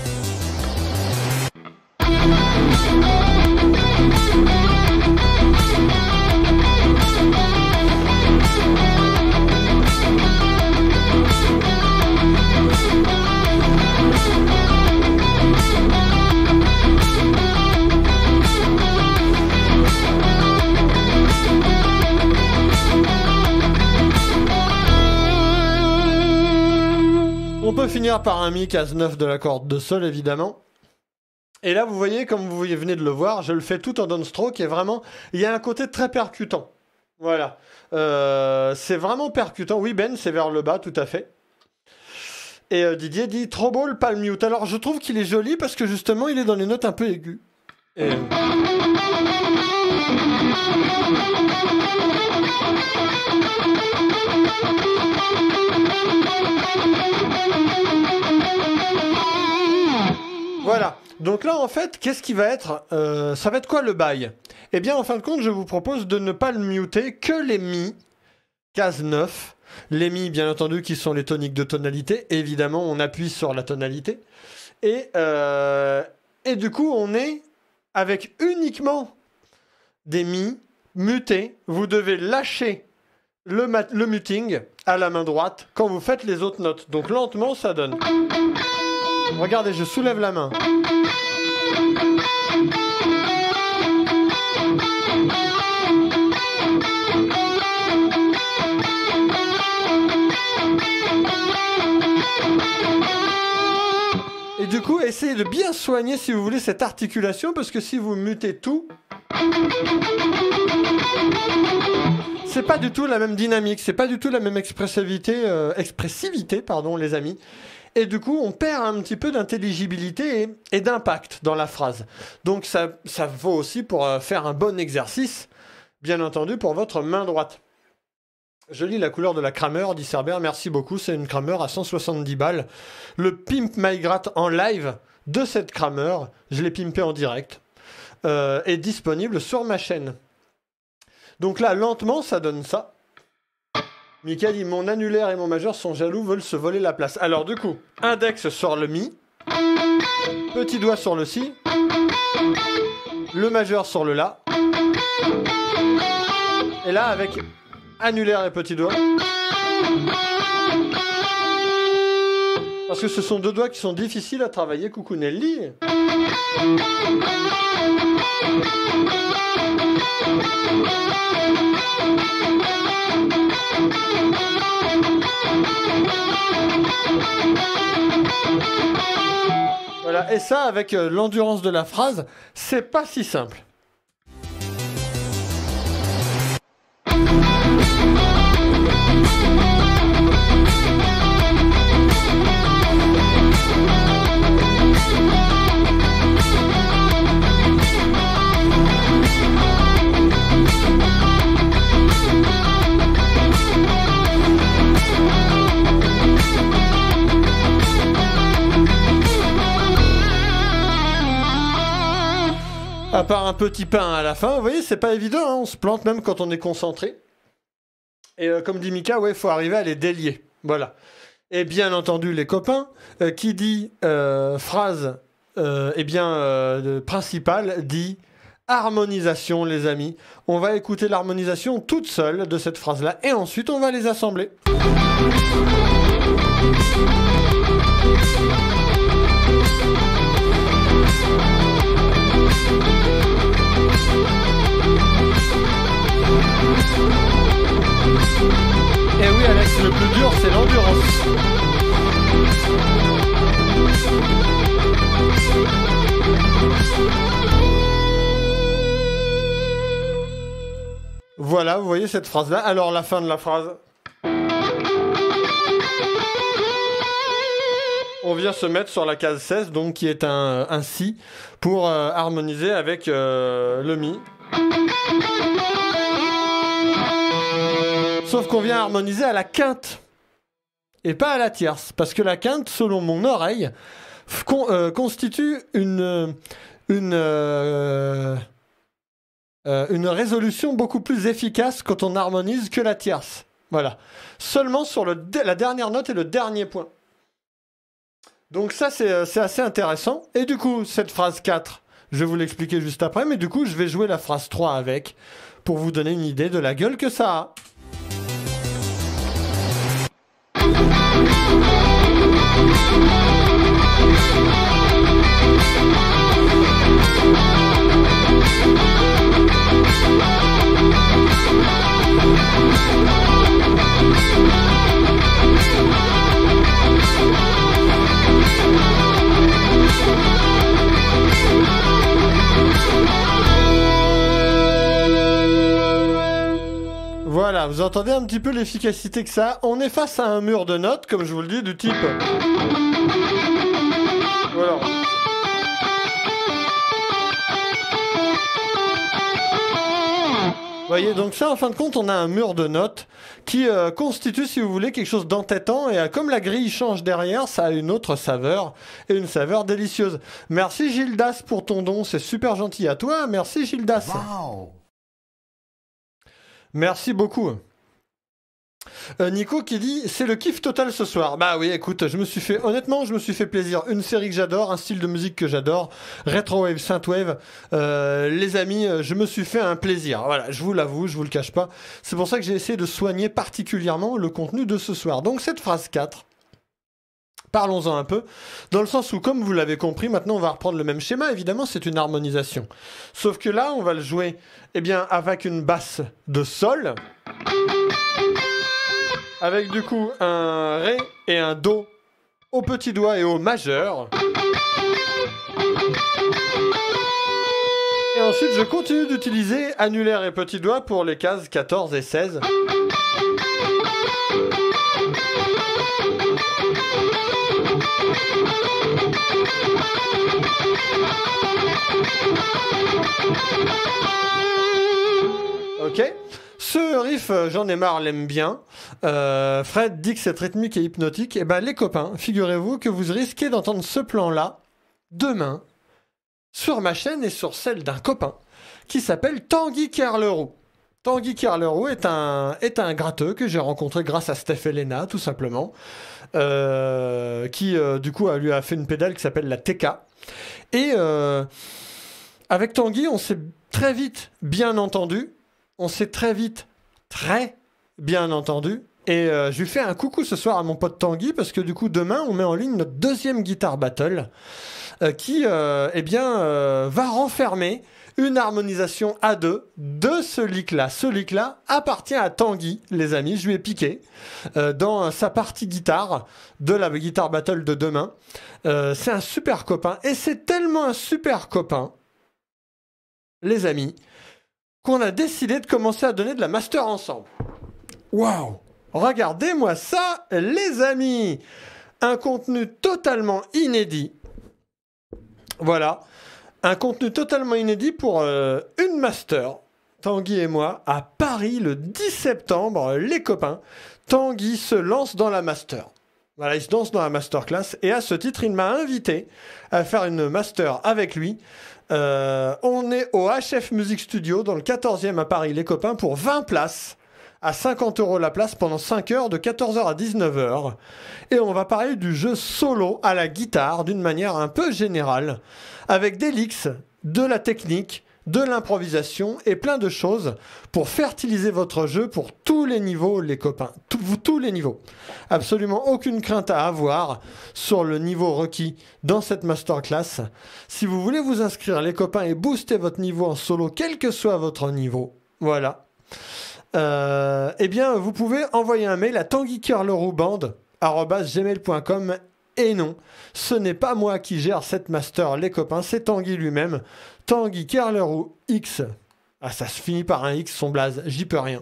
On peut finir par un mi case 9 de la corde de sol, évidemment. Et là, vous voyez, comme vous venez de le voir, je le fais tout en downstroke et vraiment, il y a un côté très percutant. Voilà. C'est vraiment percutant. Oui, Ben, c'est vers le bas, tout à fait. Et Didier dit trop beau le palm mute. Alors, je trouve qu'il est joli parce que justement, il est dans les notes un peu aiguës. Et... Voilà. Donc là, en fait, qu'est-ce qui va être ça va être quoi le bail? Eh bien, en fin de compte, je vous propose de ne pas le muter que les mi, case 9. Les mi, bien entendu, qui sont les toniques de tonalité. Évidemment, on appuie sur la tonalité. Et du coup, on est avec uniquement des mi mutés. Vous devez lâcher le muting à la main droite quand vous faites les autres notes. Donc lentement, ça donne. Regardez, je soulève la main. Et du coup, essayez de bien soigner, si vous voulez, cette articulation, parce que si vous mutez tout, c'est pas du tout la même dynamique, c'est pas du tout la même expressivité, les amis. Et du coup, on perd un petit peu d'intelligibilité et d'impact dans la phrase. Donc ça vaut aussi pour faire un bon exercice, bien entendu, pour votre main droite. Je lis la couleur de la Kramer, dit Cerber, merci beaucoup, c'est une Kramer à 170 balles. Le Pimp My Grat en live de cette Kramer, je l'ai pimpé en direct, est disponible sur ma chaîne. Donc là, lentement, ça donne ça. Mika dit, mon annulaire et mon majeur sont jaloux, veulent se voler la place. Alors du coup, index sur le mi, petit doigt sur le si, le majeur sur le la, et là avec annulaire et petit doigt, parce que ce sont deux doigts qui sont difficiles à travailler. Coucou Nelly. Voilà, et ça avec l'endurance de la phrase, c'est pas si simple. À part un petit pain à la fin, vous voyez, c'est pas évident, hein, on se plante même quand on est concentré. Et comme dit Mika, ouais, il faut arriver à les délier. Voilà. Et bien entendu, les copains, qui dit phrase principale dit harmonisation, les amis. On va écouter l'harmonisation toute seule de cette phrase-là et ensuite on va les assembler. Et oui, Alex, le plus dur, c'est l'endurance. Voilà, vous voyez cette phrase-là. Alors, la fin de la phrase. On vient se mettre sur la case 16, donc qui est un si, pour harmoniser avec le mi. Sauf qu'on vient harmoniser à la quinte et pas à la tierce, parce que la quinte, selon mon oreille, constitue une résolution beaucoup plus efficace quand on harmonise que la tierce. Voilà. Seulement sur la dernière note et le dernier point. Donc ça, c'est assez intéressant. Et du coup, cette phrase 4, je vais vous l'expliquer juste après, mais du coup, je vais jouer la phrase 3 avec, pour vous donner une idée de la gueule que ça a. Voilà, vous entendez un petit peu l'efficacité que ça a. On est face à un mur de notes, comme je vous le dis, du type... Voilà. Vous voyez, donc ça, en fin de compte, on a un mur de notes qui constitue, si vous voulez, quelque chose d'entêtant. Et comme la grille change derrière, ça a une autre saveur, et une saveur délicieuse. Merci Gildas pour ton don, c'est super gentil à toi. Merci Gildas. Wow. Merci beaucoup. Nico qui dit c'est le kiff total ce soir. Bah oui, écoute, honnêtement, je me suis fait plaisir. Une série que j'adore, un style de musique que j'adore, Retrowave, Synthwave. Les amis, je me suis fait un plaisir. Voilà, je vous l'avoue, je vous le cache pas. C'est pour ça que j'ai essayé de soigner particulièrement le contenu de ce soir. Donc cette phrase 4. Parlons-en un peu, dans le sens où, comme vous l'avez compris, maintenant on va reprendre le même schéma, évidemment c'est une harmonisation. Sauf que là, on va le jouer avec une basse de sol, avec du coup un Ré et un Do au petit doigt et au majeur. Et ensuite, je continue d'utiliser annulaire et petit doigt pour les cases 14 et 16. Ok. Ce riff, j'en ai marre, l'aime bien. Fred dit que cette rythmique est hypnotique. Et ben les copains, figurez-vous que vous risquez d'entendre ce plan-là demain sur ma chaîne et sur celle d'un copain qui s'appelle Tanguy Kerleroux. Tanguy Kerleroux est un gratteux que j'ai rencontré grâce à Steph Elena, tout simplement, qui du coup lui a fait une pédale qui s'appelle la TK. Et avec Tanguy, on s'est très vite bien entendu. On s'est très bien entendu. Et je lui fais un coucou ce soir à mon pote Tanguy, parce que du coup, demain, on met en ligne notre deuxième guitare battle qui va renfermer une harmonisation à deux de ce lick-là. Ce lick-là appartient à Tanguy, les amis. Je lui ai piqué dans sa partie guitare de la guitare battle de demain. C'est un super copain. Et c'est tellement un super copain, les amis, qu'on a décidé de commencer à donner de la master ensemble. Waouh! Regardez-moi ça, les amis! Un contenu totalement inédit. Voilà. Un contenu totalement inédit pour une master. Tanguy et moi, à Paris, le 10 septembre, les copains. Tanguy se lance dans la master. Voilà, il se lance dans la masterclass. Et à ce titre, il m'a invité à faire une master avec lui. On est au HF Music Studio, dans le 14e à Paris, les copains, pour 20 places. À 50 € la place pendant 5 heures, de 14h à 19h. Et on va parler du jeu solo à la guitare d'une manière un peu générale, avec des licks, de la technique, de l'improvisation et plein de choses pour fertiliser votre jeu pour tous les niveaux, les copains. Tous les niveaux. Absolument aucune crainte à avoir sur le niveau requis dans cette masterclass. Si vous voulez vous inscrire, les copains, et booster votre niveau en solo, quel que soit votre niveau, voilà. Eh bien, vous pouvez envoyer un mail à tanguy_le_rouband@gmail.com. Et non, ce n'est pas moi qui gère cette master, les copains, c'est Tanguy lui-même. Tanguy Kerlerou X. Ah, ça se finit par un X, son blaze, j'y peux rien.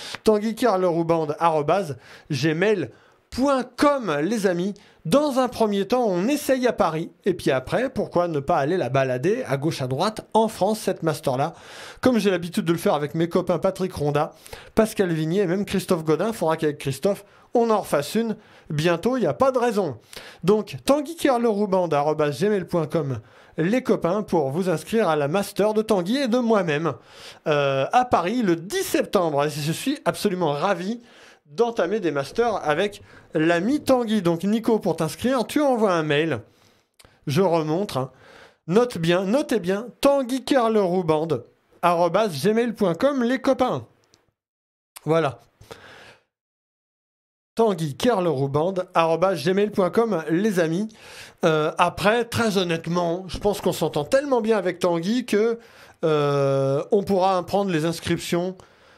tanguy_le_rouband@gmail.com, les amis. Dans un premier temps, on essaye à Paris. Et puis après, pourquoi ne pas aller la balader à gauche à droite en France, cette master-là, comme j'ai l'habitude de le faire avec mes copains Patrick Ronda, Pascal Vignier et même Christophe Godin. Il faudra qu'avec Christophe, on en refasse une bientôt, il n'y a pas de raison. Donc, tanguy_le_rouband@gmail.com, les copains, pour vous inscrire à la master de Tanguy et de moi-même à Paris le 10 septembre. Et je suis absolument ravi d'entamer des masters avec l'ami Tanguy. Donc Nico, pour t'inscrire, tu envoies un mail. Je remonte. Hein. Notez bien, tanguy_le_rouband@gmail.com, les copains. Voilà. tanguy_le_rouband@gmail.com, les amis. Après, très honnêtement, je pense qu'on s'entend tellement bien avec Tanguy que on pourra prendre les inscriptions,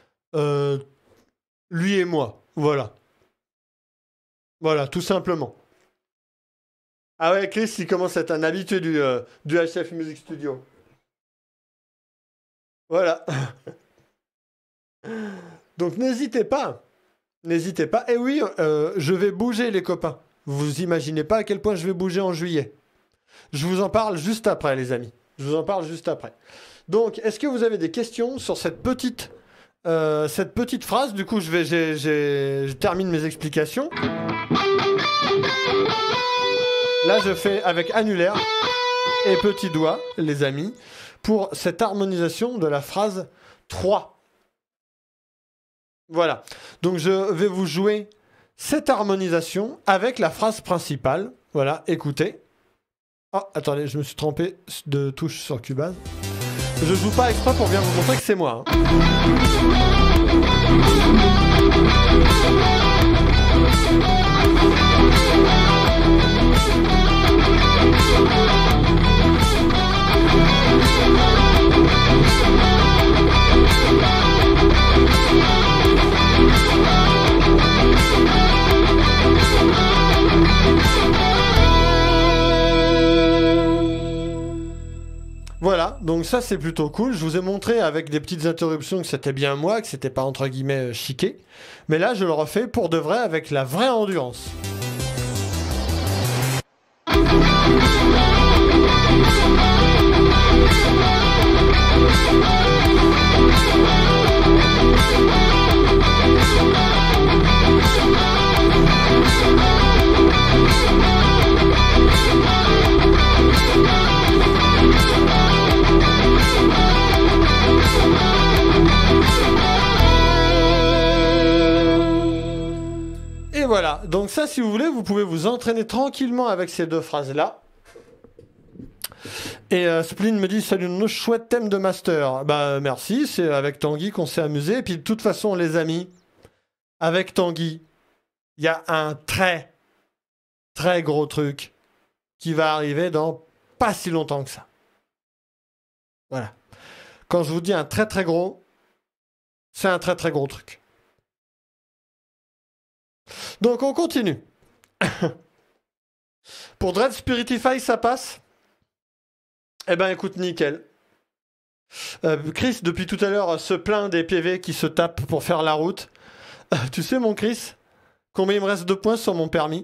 lui et moi. Voilà. Voilà, tout simplement. Ah ouais, Chris, il commence à être un habitué du HF Music Studio. Voilà. Donc n'hésitez pas. N'hésitez pas. Et oui, je vais bouger, les copains. Vous imaginez pas à quel point je vais bouger en juillet. Je vous en parle juste après, les amis. Je vous en parle juste après. Donc, est-ce que vous avez des questions sur cette petite phrase? Du coup, je termine mes explications. Là, je fais avec annulaire et petit doigt, les amis, pour cette harmonisation de la phrase 3. Voilà. Donc, je vais vous jouer cette harmonisation avec la phrase principale. Voilà, écoutez. Oh, attendez, je me suis trompé de touche sur Cubase. Je joue pas exprès pour bien vous montrer que c'est moi. Hein. Voilà, donc ça c'est plutôt cool. Je vous ai montré avec des petites interruptions que c'était bien moi, que c'était pas entre guillemets chiqué. Mais là je le refais pour de vrai avec la vraie endurance. Et voilà, donc ça si vous voulez, vous pouvez vous entraîner tranquillement avec ces deux phrases-là. Et Spline me dit, salut Nono, chouette thème de master. Bah merci, c'est avec Tanguy qu'on s'est amusé. Et puis de toute façon les amis, avec Tanguy, il y a un très très gros truc qui va arriver dans pas si longtemps que ça. Voilà. Quand je vous dis un très très gros, c'est un très très gros truc. Donc on continue. Pour Dread Spiritify, ça passe? Eh ben écoute, nickel. Chris, depuis tout à l'heure, se plaint des PV qui se tapent pour faire la route. Tu sais, mon Chris, combien il me reste de points sur mon permis?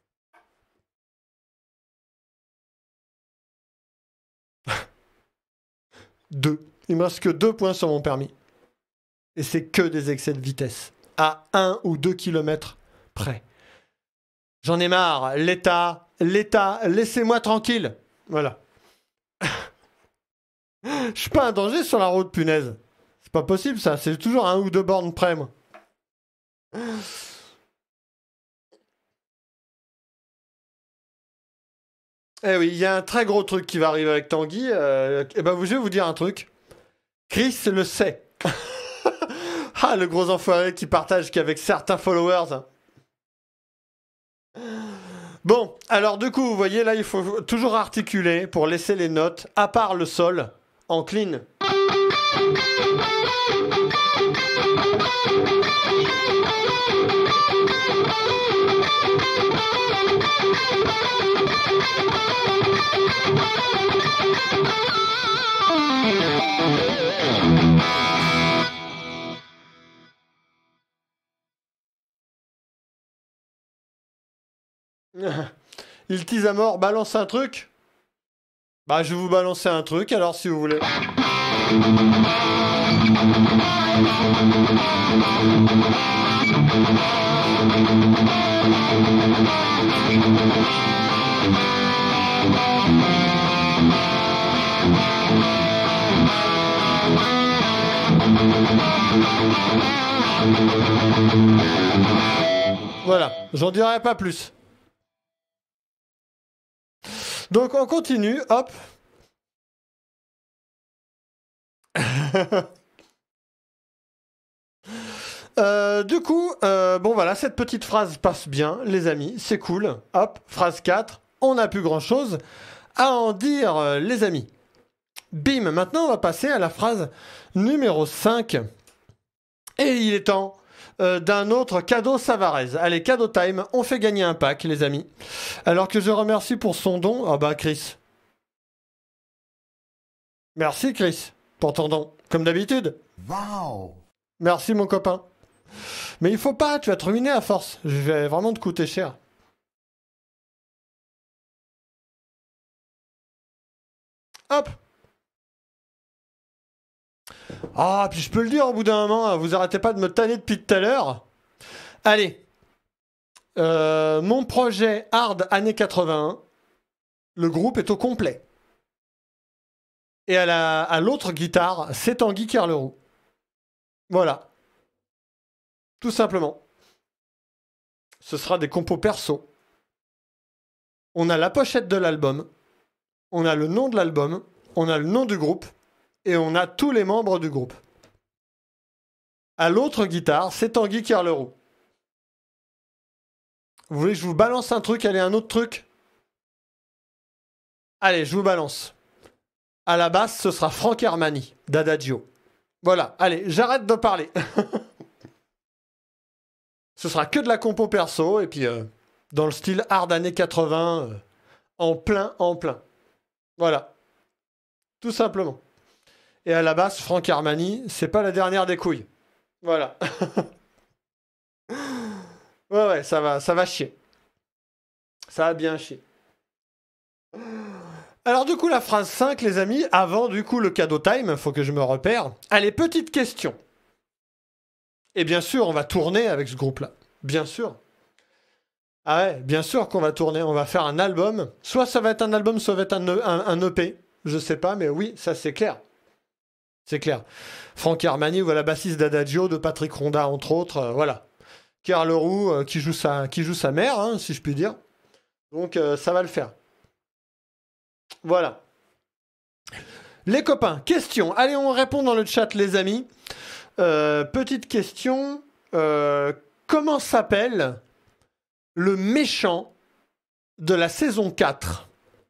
2. Il me reste que 2 points sur mon permis. Et c'est que des excès de vitesse. À 1 ou 2 kilomètres près. J'en ai marre. L'État, laissez-moi tranquille. Voilà. Je suis pas un danger sur la route, punaise. C'est pas possible, ça. C'est toujours 1 ou 2 bornes près, moi. Eh oui, il y a un très gros truc qui va arriver avec Tanguy. Eh ben, je vais vous dire un truc. Chris le sait. Ah, le gros enfoiré qui partage qu'avec certains followers. Bon, alors du coup, vous voyez, là, il faut toujours articuler pour laisser les notes, à part le sol, en clean. Il tease à mort, balance un truc. Bah, je vais vous balancer un truc, alors, si vous voulez. Voilà, j'en dirai pas plus. Donc on continue, hop. Du coup, bon voilà, cette petite phrase passe bien, les amis, c'est cool. Hop, phrase 4, on n'a plus grand chose à en dire, les amis. Bim, maintenant on va passer à la phrase numéro 5. Et il est temps d'un autre cadeau Savarez. Allez, cadeau time, on fait gagner un pack, les amis. Alors que je remercie pour son don, ah bah Chris. Merci Chris, pour ton don, comme d'habitude. Wow. Merci mon copain. Mais il faut pas, tu vas te ruiner à force. Je vais vraiment te coûter cher. Hop. Ah, puis je peux le dire au bout d'un moment, vous arrêtez pas de me tanner depuis tout à l'heure. Allez. Mon projet Hard années 81, le groupe est au complet. Et à l'autre guitare, c'est Tanguy Carleroux. Voilà. Tout simplement. Ce sera des compos perso. On a la pochette de l'album. On a le nom de l'album. On a le nom du groupe. Et on a tous les membres du groupe. À l'autre guitare, c'est Tanguy Carleroux. Vous voulez que je vous balance un truc? Allez, un autre truc? Allez, je vous balance. À la basse, ce sera Franck Hermani, d'Adagio. Voilà, allez, j'arrête de parler. Ce sera que de la compo perso, et puis dans le style hard années 80, en plein. Voilà. Tout simplement. Et à la basse, Franck Hermani, c'est pas la dernière des couilles. Voilà. Ouais, ça va chier. Ça va bien chier. Alors du coup, la phrase 5, les amis, avant du coup le cadeau time, faut que je me repère. Allez, petite question. Et bien sûr, on va tourner avec ce groupe-là. Bien sûr. Ah ouais, bien sûr qu'on va tourner, on va faire un album. Soit ça va être un album, soit ça va être un EP. Je sais pas, mais oui, ça c'est clair. C'est clair. Franck Hermani, voilà, bassiste d'Adagio, de Patrick Ronda, entre autres, voilà. Carleroux, qui joue sa mère, hein, si je puis dire. Donc, ça va le faire. Voilà. Les copains, question. Allez, on répond dans le chat, les amis. Petite question. Comment s'appelle le méchant de la saison 4 ?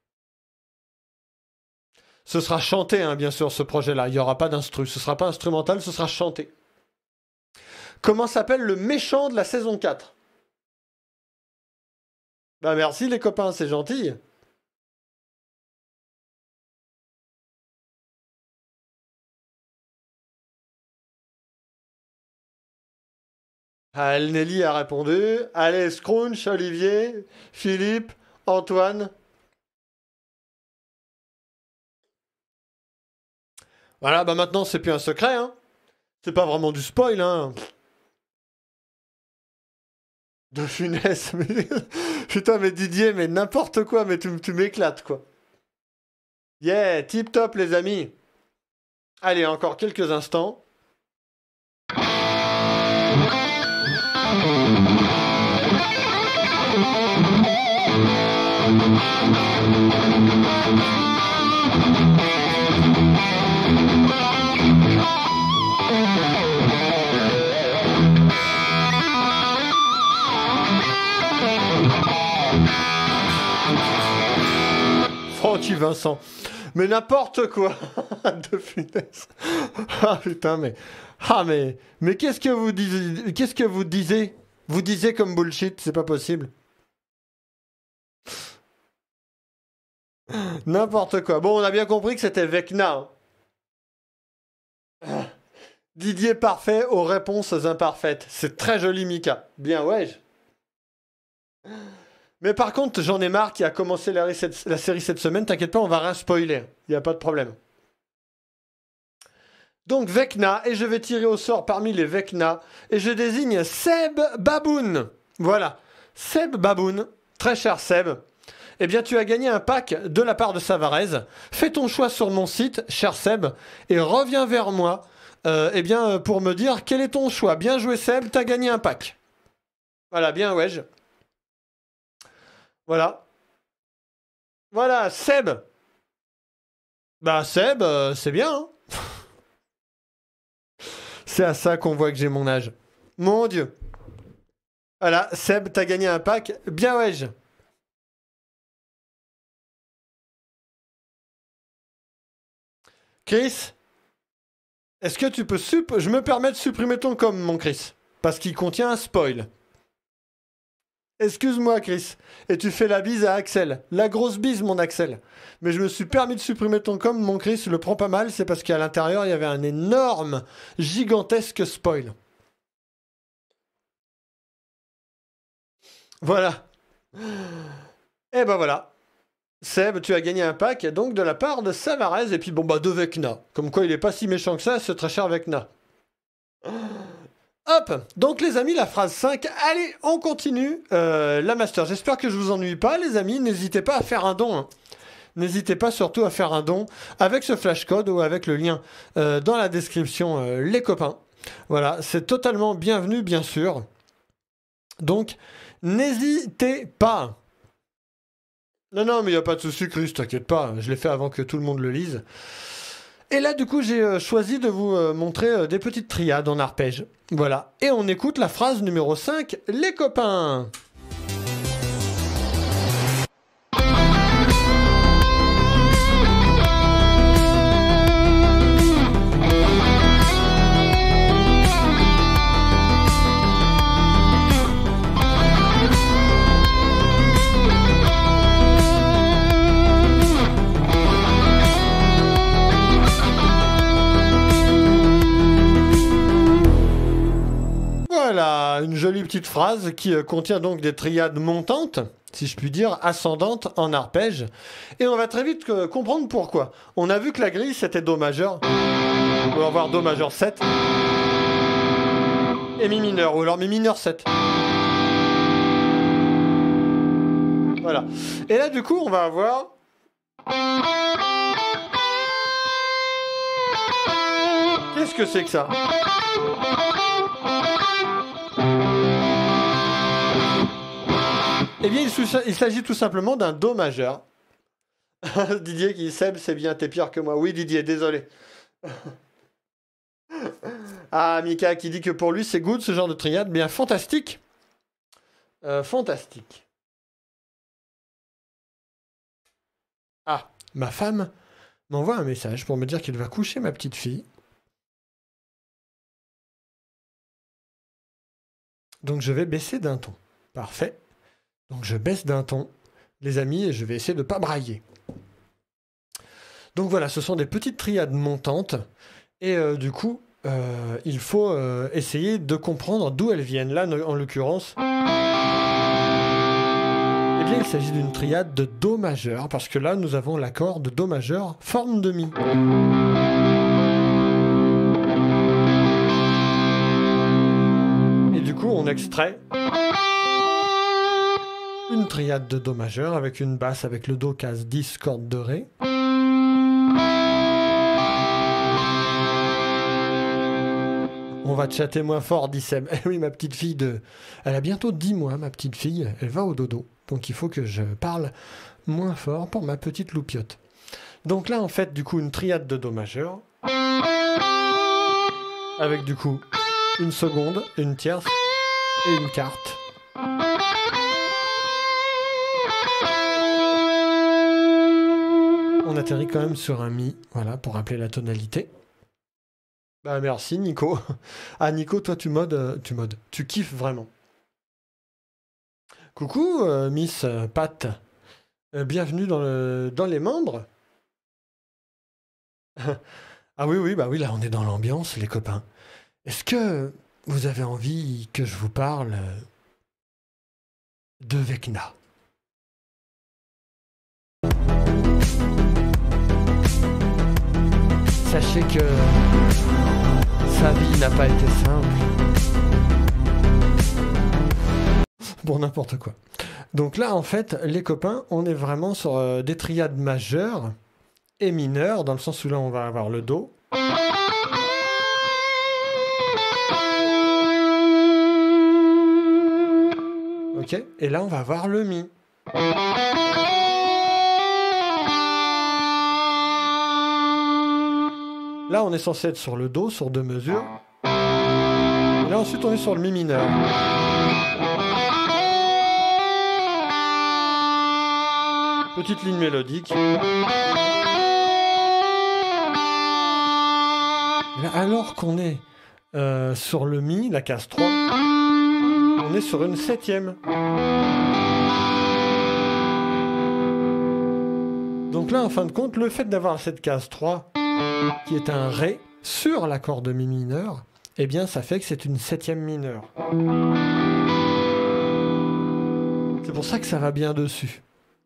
Ce sera chanté, hein, bien sûr, ce projet-là. Il n'y aura pas d'instru. Ce ne sera pas instrumental, ce sera chanté. Comment s'appelle le méchant de la saison 4 ? Bah merci les copains, c'est gentil. Nelly a répondu. Allez, Scrunch, Olivier, Philippe, Antoine. Voilà, bah maintenant c'est plus un secret, hein. C'est pas vraiment du spoil, hein. De Funès, mais... Putain, mais Didier, mais n'importe quoi, mais tu m'éclates, quoi. Yeah, tip top, les amis. Allez, encore quelques instants. Vincent. Mais n'importe quoi. De Funès. Ah putain, mais... Ah mais qu'est-ce que vous disiez? Qu'est-ce que vous disiez? Vous disiez comme bullshit, c'est pas possible. N'importe quoi. Bon, on a bien compris que c'était Vecna. Hein. Didier parfait aux réponses imparfaites. C'est très joli, Mika. Bien, ouais. Mais par contre, j'en ai marre qui a commencé la série cette semaine. T'inquiète pas, on va rien spoiler. Il n'y a pas de problème. Donc Vecna, et je vais tirer au sort parmi les Vecna, et je désigne Seb Baboun. Voilà, Seb Baboun, très cher Seb. Eh bien, tu as gagné un pack de la part de Savarez. Fais ton choix sur mon site, cher Seb, et reviens vers moi, eh bien, pour me dire quel est ton choix. Bien joué Seb, t'as gagné un pack. Voilà, bien ouais. Voilà. Voilà, Seb. Bah Seb, c'est bien, hein. C'est à ça qu'on voit que j'ai mon âge. Mon Dieu. Voilà, Seb, t'as gagné un pack. Bien ouais. Chris, est-ce que tu peux je me permets de supprimer ton com, mon Chris, parce qu'il contient un spoil. Excuse-moi, Chris. Et tu fais la bise à Axel. La grosse bise, mon Axel. Mais je me suis permis de supprimer ton com, mon Chris. Le prends pas mal, c'est parce qu'à l'intérieur, il y avait un énorme, gigantesque spoil. Voilà. Et ben voilà. Seb, tu as gagné un pack, donc de la part de Savarez, et puis bon, bah de Vecna. Comme quoi, il est pas si méchant que ça, ce très cher Vecna. Hop, donc les amis, la phrase 5, allez, on continue la master. J'espère que je vous ennuie pas, les amis, n'hésitez pas à faire un don. Hein. N'hésitez pas surtout à faire un don avec ce flashcode ou avec le lien dans la description, les copains. Voilà, c'est totalement bienvenu, bien sûr. Donc, n'hésitez pas. Non, mais il n'y a pas de souci, Chris, t'inquiète pas, je l'ai fait avant que tout le monde le lise. Et là, du coup, j'ai choisi de vous montrer des petites triades en arpège. Voilà. Et on écoute la phrase numéro 5, les copains. Voilà, une jolie petite phrase qui contient donc des triades montantes, si je puis dire, ascendantes en arpège. Et on va très vite comprendre pourquoi. On a vu que la grille, c'était Do majeur. On va avoir Do majeur 7. Et Mi mineur, ou alors Mi mineur 7. Voilà. Et là, du coup, on va avoir... Qu'est-ce que c'est que ça ? Eh bien, il s'agit tout simplement d'un Do majeur. Didier qui dit Seb, c'est bien, t'es pire que moi. Oui, Didier, désolé. Ah, Mika qui dit que pour lui, c'est good ce genre de triade. Bien, fantastique. Fantastique. Ah, ma femme m'envoie un message pour me dire qu'elle va coucher ma petite fille. Donc, je vais baisser d'un ton. Parfait. Donc je baisse d'un ton, les amis, et je vais essayer de ne pas brailler. Donc voilà, ce sont des petites triades montantes, et du coup, il faut essayer de comprendre d'où elles viennent. Là, en l'occurrence, eh bien, il s'agit d'une triade de Do majeur, parce que là, nous avons l'accord de Do majeur, forme de Mi. Et du coup, on extrait... une triade de Do majeur avec une basse avec le Do casse 10 cordes de Ré. On va chatter moins fort, dit Seb. Eh oui, ma petite fille elle a bientôt 10 mois, ma petite fille. Elle va au dodo. Donc il faut que je parle moins fort pour ma petite loupiote. Donc là, en fait, du coup, une triade de Do majeur. Avec du coup, une seconde, une tierce et une quarte. on atterrit quand même sur un mi, voilà, pour rappeler la tonalité. Bah merci Nico. Ah Nico, toi tu kiffes vraiment. Coucou Miss Pat, bienvenue dans les membres. Ah oui, bah oui, là on est dans l'ambiance les copains. Est-ce que vous avez envie que je vous parle de Vecna? Sachez que sa vie n'a pas été simple. Bon, n'importe quoi. Donc là, en fait, les copains, on est vraiment sur des triades majeures et mineures, dans le sens où là, on va avoir le Do. Ok, et là, on va avoir le Mi. Là, on est censé être sur le Do, sur 2 mesures. Et là, ensuite, on est sur le Mi mineur. Petite ligne mélodique. Là, alors qu'on est sur le Mi, la case 3, on est sur une 7e. Donc là, en fin de compte, le fait d'avoir cette case 3, qui est un Ré sur l'accord de Mi mineur, eh bien ça fait que c'est une 7e mineure. C'est pour ça que ça va bien dessus.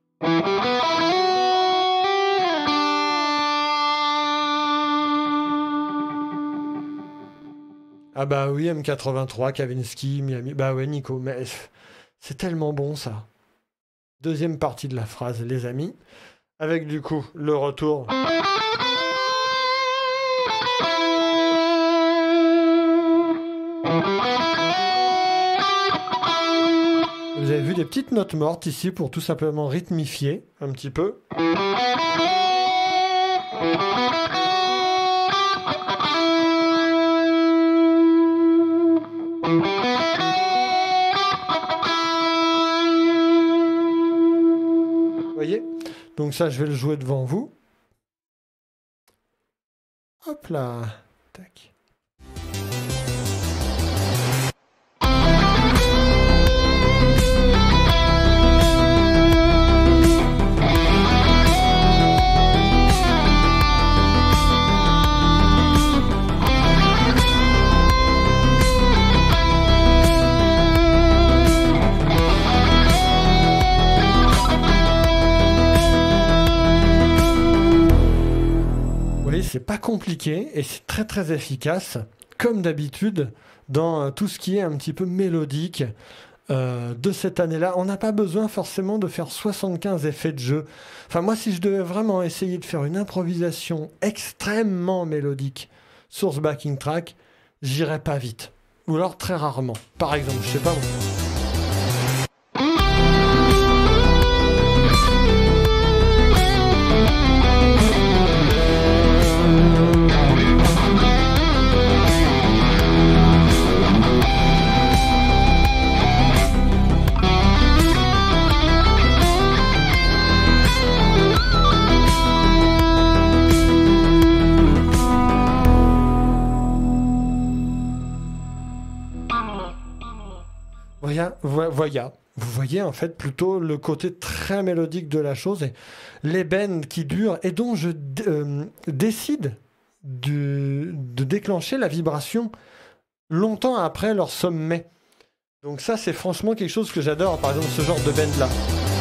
Ah bah oui, M83, Kavinsky, Miami. Bah ouais, Nico, mais c'est tellement bon ça. Deuxième partie de la phrase, les amis. Avec du coup le retour. Vous avez vu des petites notes mortes ici pour tout simplement rythmifier un petit peu. Vous voyez? Donc ça, je vais le jouer devant vous. Hop là. Tac. C'est pas compliqué et c'est très très efficace, comme d'habitude, dans tout ce qui est un petit peu mélodique de cette année-là. On n'a pas besoin forcément de faire 75 effets de jeu. Enfin, moi, si je devais vraiment essayer de faire une improvisation extrêmement mélodique sur ce backing track, j'irais pas vite. Ou alors très rarement. Par exemple, je sais pas moi. Vous voyez en fait plutôt le côté très mélodique de la chose et l'ébène qui dure et dont je décide de déclencher la vibration longtemps après leur sommet. Donc ça c'est franchement quelque chose que j'adore, par exemple ce genre de bend là.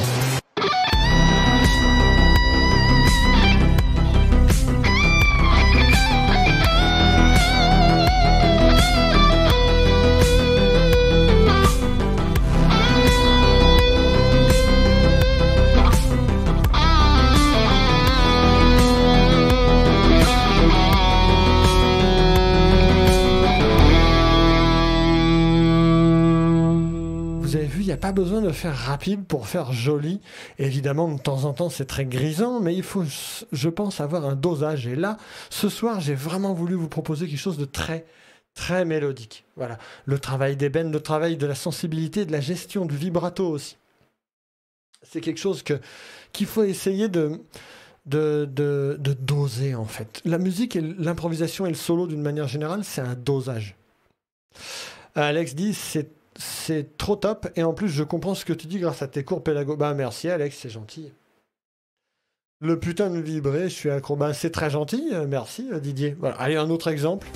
Pas besoin de faire rapide pour faire joli. Évidemment, de temps en temps, c'est très grisant, mais il faut, je pense, avoir un dosage. Et là, ce soir, j'ai vraiment voulu vous proposer quelque chose de très, très mélodique. Voilà. Le travail d'ébène, le travail de la sensibilité, de la gestion du vibrato aussi. C'est quelque chose qu'il faut essayer de de doser en fait. La musique et l'improvisation et le solo d'une manière générale, c'est un dosage. Alex dit c'est trop top et en plus je comprends ce que tu dis grâce à tes cours pédagogiques. Bah merci Alex, c'est gentil. Le putain de vibrer, je suis accro. Bah c'est très gentil, merci Didier. Voilà. Allez, un autre exemple.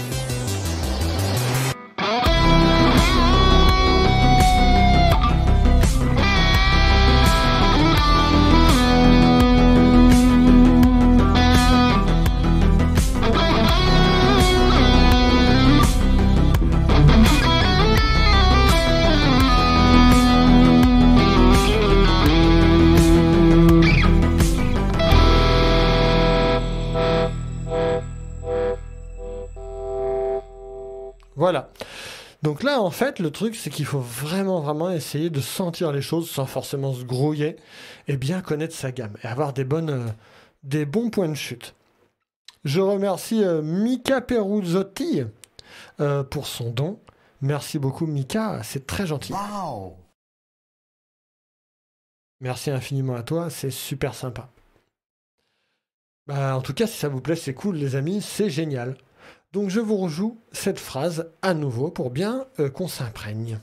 Voilà. Donc là, en fait, le truc, c'est qu'il faut vraiment essayer de sentir les choses sans forcément se grouiller et bien connaître sa gamme et avoir des bons points de chute. Je remercie Mika Peruzzotti pour son don. Merci beaucoup, Mika, c'est très gentil. Wow. Merci infiniment à toi, c'est super sympa. Bah, en tout cas, si ça vous plaît, c'est cool, les amis, c'est génial. Donc je vous rejoue cette phrase à nouveau pour bien qu'on s'imprègne.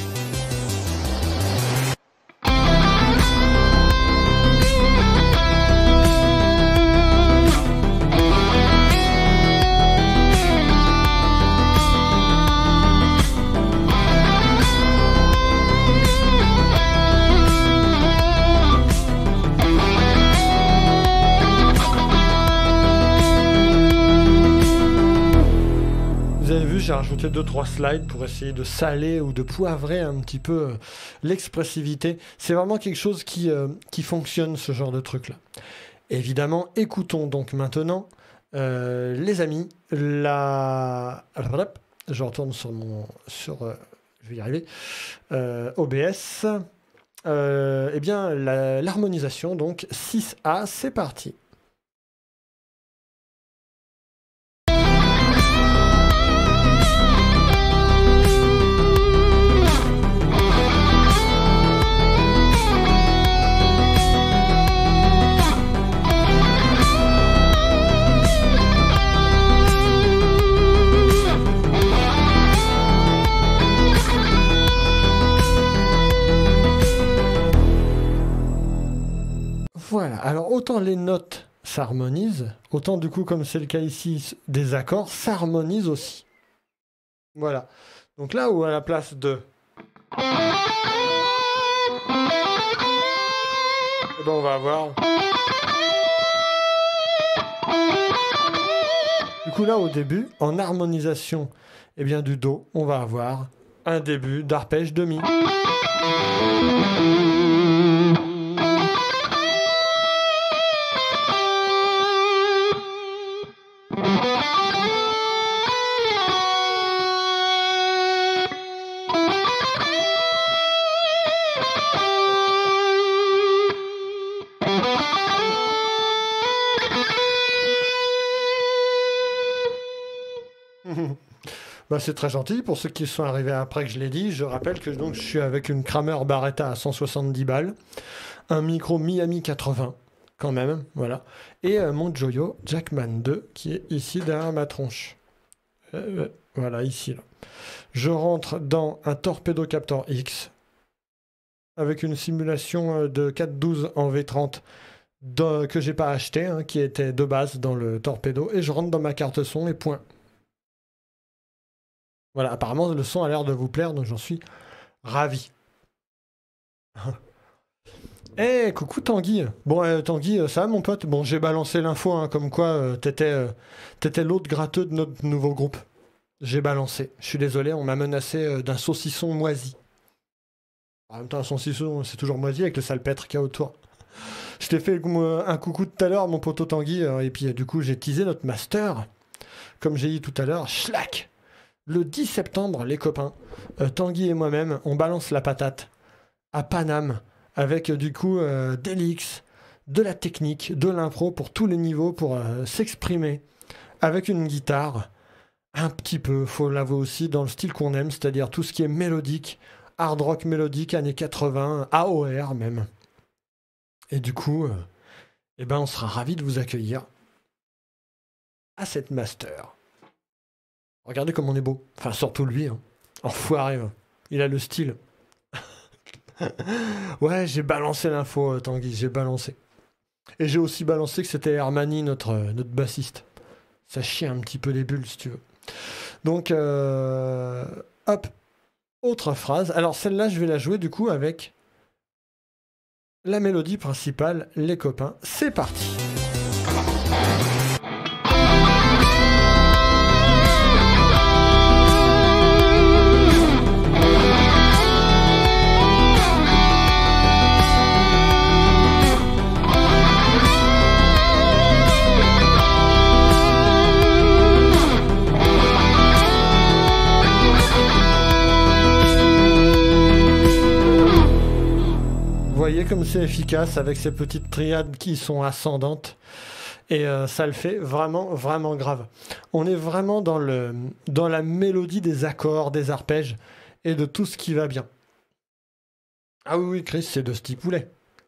J'ai rajouté 2-3 slides pour essayer de saler ou de poivrer un petit peu l'expressivité. C'est vraiment quelque chose qui fonctionne, ce genre de truc-là. Évidemment, écoutons donc maintenant, les amis, je retourne je vais y arriver, OBS, eh bien, l'harmonisation, donc 6A, c'est parti. Voilà, alors autant les notes s'harmonisent, autant du coup, comme c'est le cas ici, des accords s'harmonisent aussi. Voilà, donc là où à la place de... Eh ben on va avoir... Du coup là au début, en harmonisation eh bien, du Do, on va avoir un début d'arpège de Mi. Bah, c'est très gentil. Pour ceux qui sont arrivés après que je l'ai dit, je rappelle que donc, je suis avec une Kramer Barretta à 170 balles, un micro Miami 80, quand même, voilà, et mon Joyo Jackman 2 qui est ici derrière ma tronche. Voilà, ici. Là. Je rentre dans un Torpedo Captor X avec une simulation de 4.12 en V30 que j'ai pas acheté, hein, qui était de base dans le Torpedo, et je rentre dans ma carte son et point. Voilà, apparemment le son a l'air de vous plaire, donc j'en suis ravi. Eh, coucou Tanguy. Bon, Tanguy, ça va mon pote? Bon, j'ai balancé l'info, hein, comme quoi t'étais l'autre gratteux de notre nouveau groupe. J'ai balancé. Je suis désolé, on m'a menacé d'un saucisson moisi. En même temps, un saucisson, c'est toujours moisi avec le salpêtre qu'il y a autour. Je t'ai fait un coucou tout à l'heure, mon poteau Tanguy, et puis du coup, j'ai teasé notre master. Comme j'ai dit tout à l'heure, schlack. Le 10 septembre, les copains, Tanguy et moi-même, on balance la patate à Paname avec du coup des leaks, de la technique, de l'impro pour tous les niveaux, pour s'exprimer avec une guitare, un petit peu, faut l'avouer aussi, dans le style qu'on aime, c'est-à-dire tout ce qui est mélodique, hard rock mélodique, années 80, AOR même. Et du coup, eh ben, on sera ravis de vous accueillir à cette master. Regardez comme on est beau. Enfin, surtout lui. Hein. Enfoiré. Hein. Il a le style. Ouais, j'ai balancé l'info, Tanguy. J'ai balancé. Et j'ai aussi balancé que c'était Hermani, notre bassiste. Ça chie un petit peu les bulles, si tu veux. Donc, hop. Autre phrase. Alors, celle-là, je vais la jouer, du coup, avec la mélodie principale, les copains. C'est parti. Vous voyez comme c'est efficace avec ces petites triades qui sont ascendantes et ça le fait vraiment vraiment grave. On est vraiment dans la mélodie des accords, des arpèges et de tout ce qui va bien. Ah oui oui Chris, c'est de ce poulet.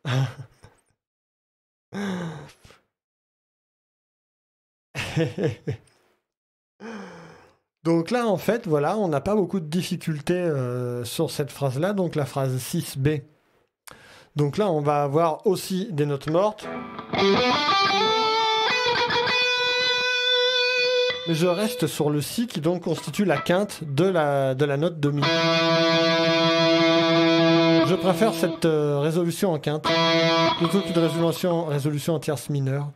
Donc là en fait voilà, on n'a pas beaucoup de difficultés sur cette phrase là, donc la phrase 6B. Donc là, on va avoir aussi des notes mortes. Mais je reste sur le Si qui donc constitue la quinte de la note de Mi. Je préfère cette résolution en quinte plutôt qu'une résolution en tierce mineure.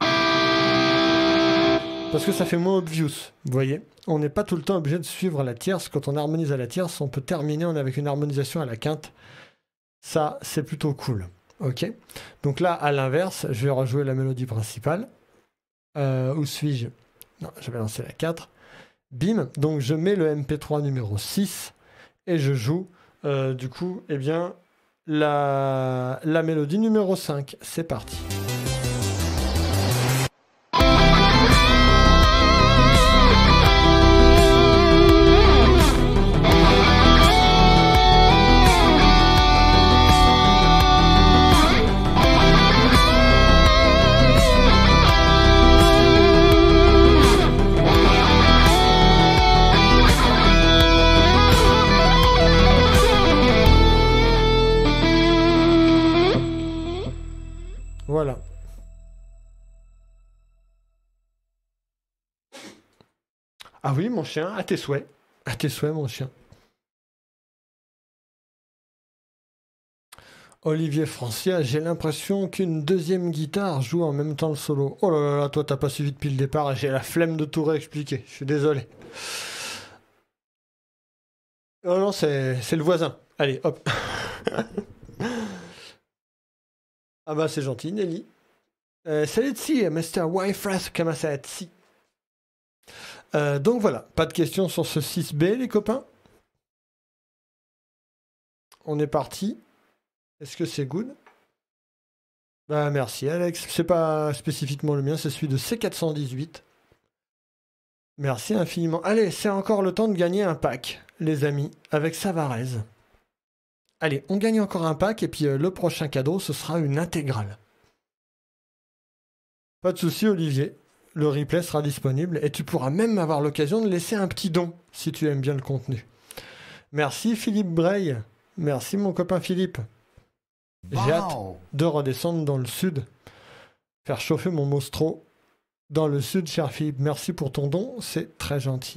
Parce que ça fait moins obvious, vous voyez. On n'est pas tout le temps obligé de suivre la tierce. Quand on harmonise à la tierce, on peut terminer avec une harmonisation à la quinte. Ça, c'est plutôt cool. Ok. Donc là, à l'inverse, je vais rejouer la mélodie principale. Où suis-je? Non, je vais lancer la 4. Bim. Donc je mets le MP3 numéro 6 et je joue, du coup, eh bien, la mélodie numéro 5. C'est parti. Voilà. Ah oui, mon chien, à tes souhaits. À tes souhaits, mon chien. Olivier Francia, j'ai l'impression qu'une deuxième guitare joue en même temps le solo. Oh là là là, toi t'as pas suivi depuis le départ, j'ai la flemme de tout réexpliquer, je suis désolé. Oh non, c'est le voisin. Allez, hop. Ah bah c'est gentil, Nelly. Salut Tsi, Mr. Wyfras Kamasatsi. Donc voilà, pas de questions sur ce 6B, les copains. On est parti. Est-ce que c'est good? Bah merci Alex, c'est pas spécifiquement le mien, c'est celui de C418. Merci infiniment. Allez, c'est encore le temps de gagner un pack, les amis, avec Savarez. Allez, on gagne encore un pack et puis le prochain cadeau, ce sera une intégrale. Pas de souci Olivier, le replay sera disponible et tu pourras même avoir l'occasion de laisser un petit don si tu aimes bien le contenu. Merci Philippe Breil, merci mon copain Philippe. J'ai hâte de redescendre dans le sud, faire chauffer mon Mostro dans le sud, cher Philippe. Merci pour ton don, c'est très gentil.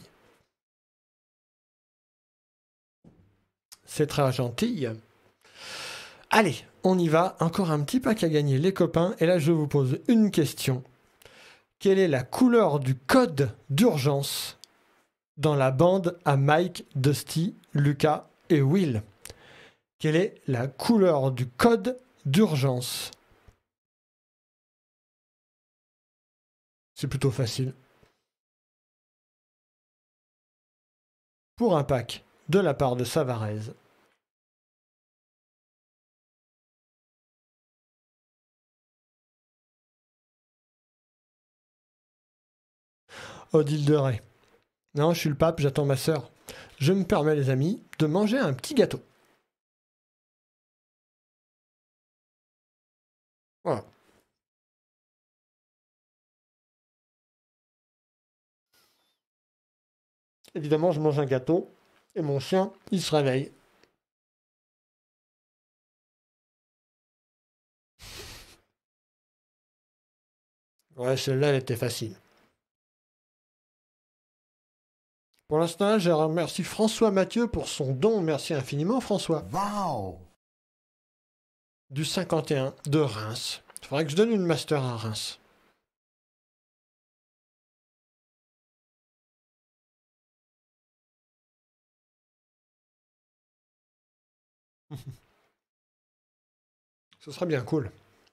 C'est très gentil. Allez, on y va. Encore un petit pack à gagner, les copains. Et là, je vous pose une question. Quelle est la couleur du code d'urgence dans la bande à Mike, Dusty, Lucas et Will? Quelle est la couleur du code d'urgence? C'est plutôt facile. Pour un pack de la part de Savarez. Odile de Ray. Non, je suis le pape, j'attends ma sœur. Je me permets, les amis, de manger un petit gâteau. Voilà. Évidemment, je mange un gâteau et mon chien, il se réveille. Ouais, celle-là, elle était facile. Pour l'instant, je remercie François Mathieu pour son don. Merci infiniment, François. Wow. Du 51 de Reims. Il faudrait que je donne une master à Reims. Ce serait bien cool.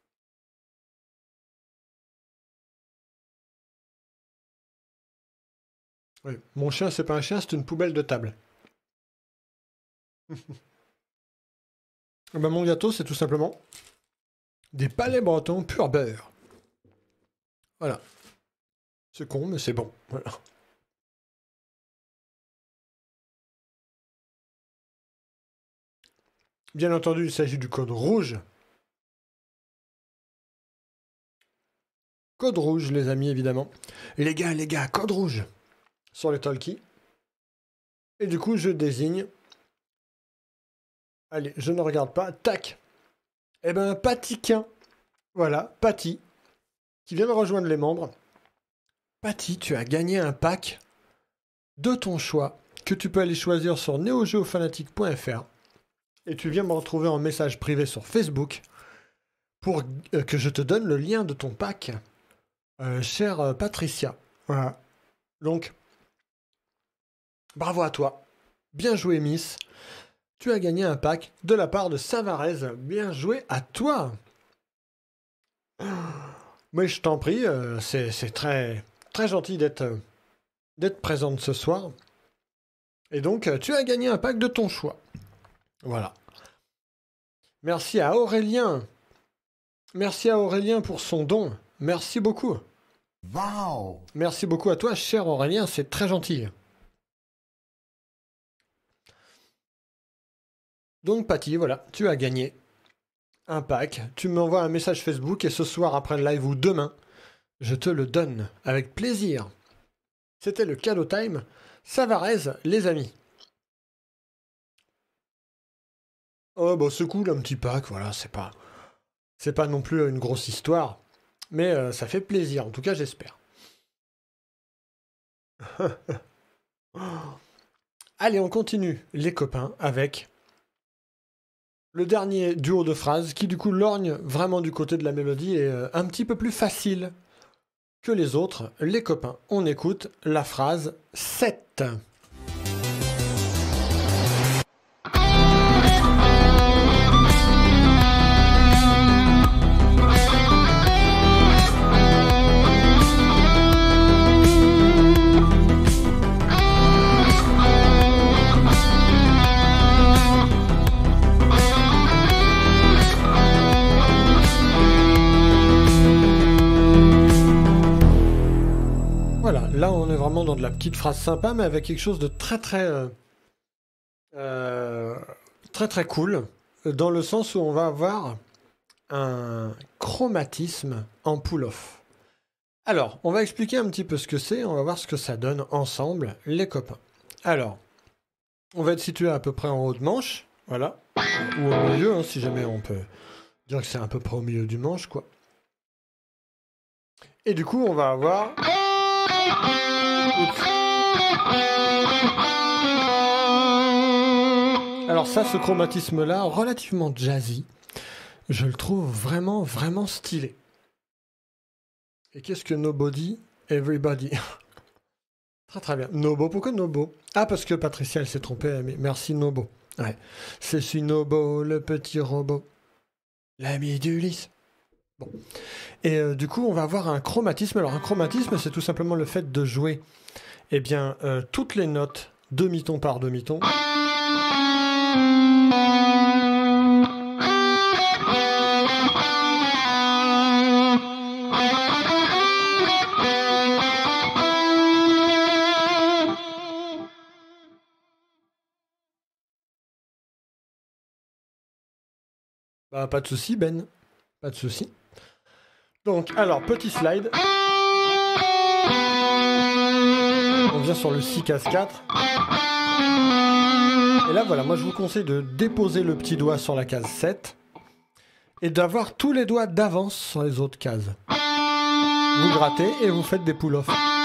Oui. Mon chien, c'est pas un chien, c'est une poubelle de table. Ben, mon gâteau, c'est tout simplement des palais bretons pur beurre. Voilà. C'est con, mais c'est bon. Voilà. Bien entendu, il s'agit du code rouge. Code rouge, les amis, évidemment. Les gars, code rouge. Sur les talkies. Et du coup, je désigne. Allez, je ne regarde pas. Tac. Eh ben, Patiquin. Voilà, Patty. Qui vient de rejoindre les membres. Patty, tu as gagné un pack de ton choix que tu peux aller choisir sur neogeofanatique.fr. Et tu viens me retrouver en message privé sur Facebook pour que je te donne le lien de ton pack, chère Patricia. Voilà. Donc, bravo à toi. Bien joué, Miss. Tu as gagné un pack de la part de Savarez. Bien joué à toi. Mais je t'en prie, c'est très, très gentil d'être présente ce soir. Et donc, tu as gagné un pack de ton choix. Voilà. Merci à Aurélien. Merci à Aurélien pour son don. Merci beaucoup. Wow. Merci beaucoup à toi, cher Aurélien, c'est très gentil. Donc, Patty, voilà, tu as gagné un pack. Tu m'envoies un message Facebook et ce soir, après le live ou demain, je te le donne avec plaisir. C'était le cadeau time. Savarez, les amis. Oh, bah, c'est cool, un petit pack, voilà, c'est pas non plus une grosse histoire, mais ça fait plaisir, en tout cas, j'espère. Allez, on continue, les copains, avec le dernier duo de phrases qui, du coup, lorgne vraiment du côté de la mélodie et un petit peu plus facile que les autres. Les copains, on écoute la phrase 7. Là, on est vraiment dans de la petite phrase sympa, mais avec quelque chose de très très cool, dans le sens où on va avoir un chromatisme en pull-off. Alors, on va expliquer un petit peu ce que c'est, on va voir ce que ça donne ensemble, les copains. Alors, on va être situé à peu près en haut de manche, voilà, ou au milieu, hein, si jamais on peut dire que c'est à peu près au milieu du manche, quoi. Et du coup, on va avoir... Alors ça, ce chromatisme-là, relativement jazzy, je le trouve vraiment, vraiment stylé. Et qu'est-ce que Nobody, Everybody? Très très bien. Nobo, pourquoi Nobo? Ah, parce que Patricia, elle s'est trompée, mais merci Nobo. Ouais. C'est celui Nobo, le petit robot, l'ami d'Ulysse. Bon. Et du coup, on va avoir un chromatisme. Alors, un chromatisme, c'est tout simplement le fait de jouer, eh bien, toutes les notes demi-ton par demi-ton. Bah, pas de souci, Ben. Pas de souci. Donc, alors, petit slide. On déjà sur le Si case 4. Et là, voilà, moi je vous conseille de déposer le petit doigt sur la case 7 et d'avoir tous les doigts d'avance sur les autres cases. Vous grattez et vous faites des pull-offs.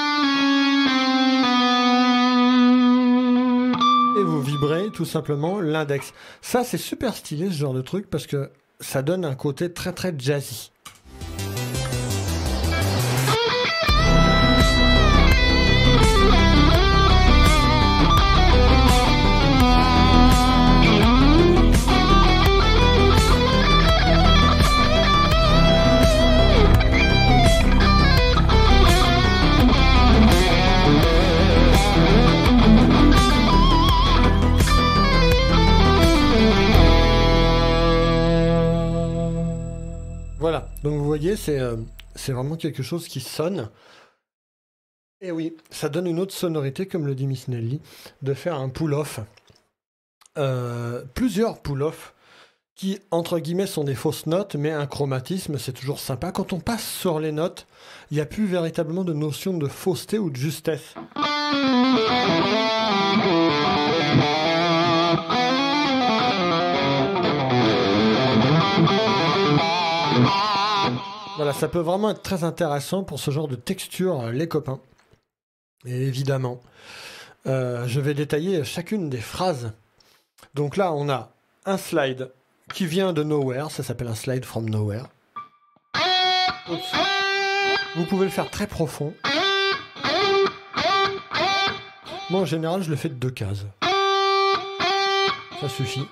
Et vous vibrez tout simplement l'index. Ça, c'est super stylé ce genre de truc parce que ça donne un côté très très jazzy. Voilà, donc vous voyez, c'est vraiment quelque chose qui sonne. Et oui, ça donne une autre sonorité, comme le dit Miss Nelly, de faire un pull-off. Plusieurs pull-offs qui, entre guillemets, sont des fausses notes, mais un chromatisme, c'est toujours sympa. Quand on passe sur les notes, il n'y a plus véritablement de notion de fausseté ou de justesse. Voilà, ça peut vraiment être très intéressant pour ce genre de texture, les copains. Et évidemment, je vais détailler chacune des phrases. Donc là, on a un slide qui vient de nowhere, ça s'appelle un slide from nowhere. Oups. Vous pouvez le faire très profond. Moi, en général, je le fais de 2 cases. Ça suffit.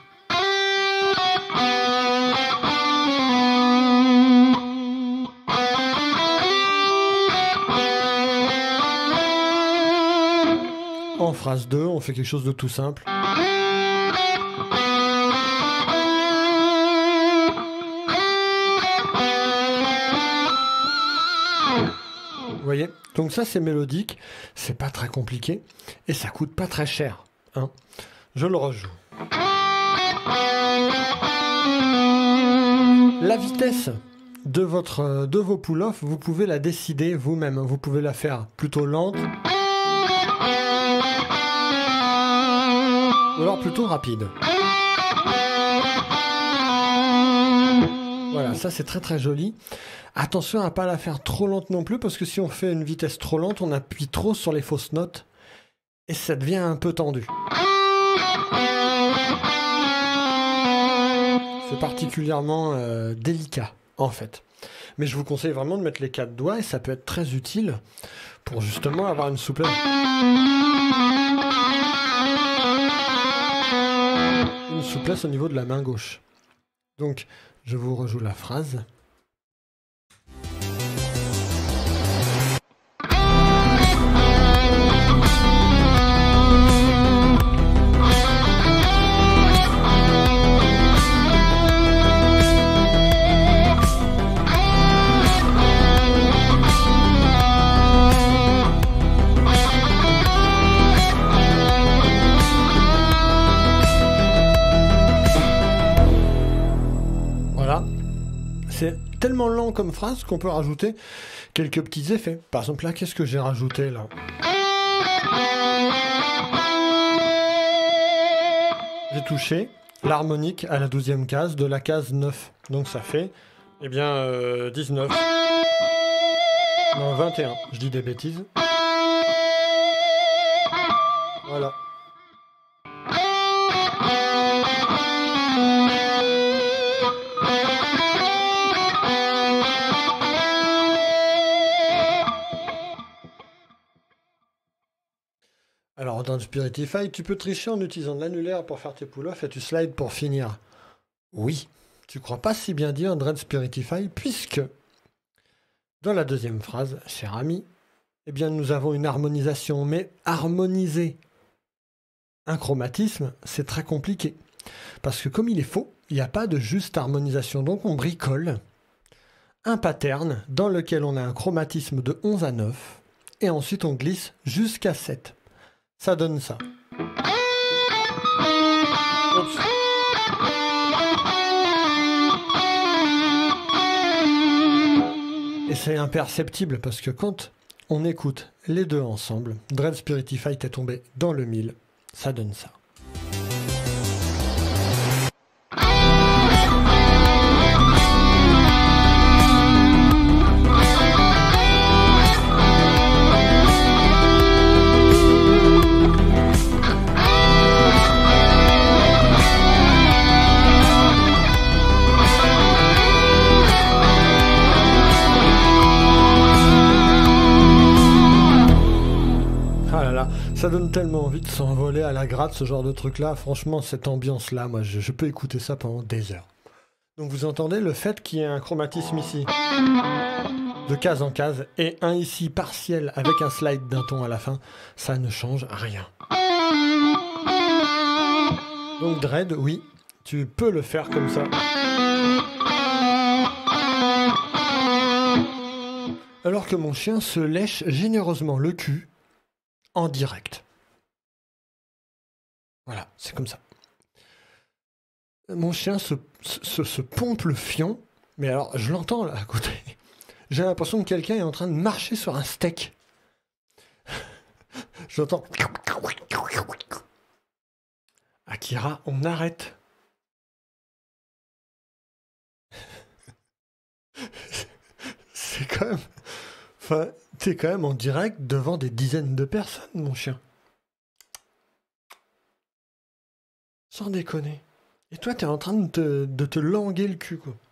En phrase 2, on fait quelque chose de tout simple. Vous voyez? Donc ça, c'est mélodique, c'est pas très compliqué, et ça coûte pas très cher. Hein. Je le rejoue. La vitesse de vos pull-offs, vous pouvez la décider vous-même. Vous pouvez la faire plutôt lente, ou alors plutôt rapide. Voilà, ça c'est très très joli. Attention à ne pas la faire trop lente non plus, parce que si on fait une vitesse trop lente, on appuie trop sur les fausses notes, et ça devient un peu tendu. C'est particulièrement délicat, en fait. Mais je vous conseille vraiment de mettre les 4 doigts, et ça peut être très utile pour justement avoir une souplesse. Une souplesse au niveau de la main gauche. Donc, je vous rejoue la phrase. C'est tellement lent comme phrase qu'on peut rajouter quelques petits effets. Par exemple, là, qu'est-ce que j'ai rajouté, là? J'ai touché l'harmonique à la 12e case de la case 9. Donc ça fait, eh bien, 19. Non, 21. Je dis des bêtises. Voilà. Alors dans Spiritify, tu peux tricher en utilisant de l'annulaire pour faire tes pull-offs et tu slides pour finir. Oui, tu crois pas si bien dire Dread Spiritify, puisque dans la 2e phrase, cher ami, eh bien nous avons une harmonisation, mais harmoniser un chromatisme, c'est très compliqué. Parce que comme il est faux, il n'y a pas de juste harmonisation, donc on bricole un pattern dans lequel on a un chromatisme de 11 à 9, et ensuite on glisse jusqu'à 7. Ça donne ça. Oups. Et c'est imperceptible parce que quand on écoute les deux ensemble. Dread Spiritify t'est tombé dans le mille. Ça donne ça. Ça donne tellement envie de s'envoler à la gratte, ce genre de truc-là. Franchement, cette ambiance-là, moi, je peux écouter ça pendant des heures. Donc vous entendez le fait qu'il y ait un chromatisme ici, de case en case, et un ici partiel avec un slide d'un ton à la fin, ça ne change rien. Donc Dread, oui, tu peux le faire comme ça. Alors que mon chien se lèche généreusement le cul en direct. Voilà, c'est comme ça. Mon chien se pompe le fion, mais alors je l'entends là à côté. J'ai l'impression que quelqu'un est en train de marcher sur un steak. J'entends. Akira, on arrête. C'est quand même. Enfin, t'es quand même en direct devant des dizaines de personnes, mon chien. Sans déconner. Et toi, t'es en train de te languer le cul, quoi.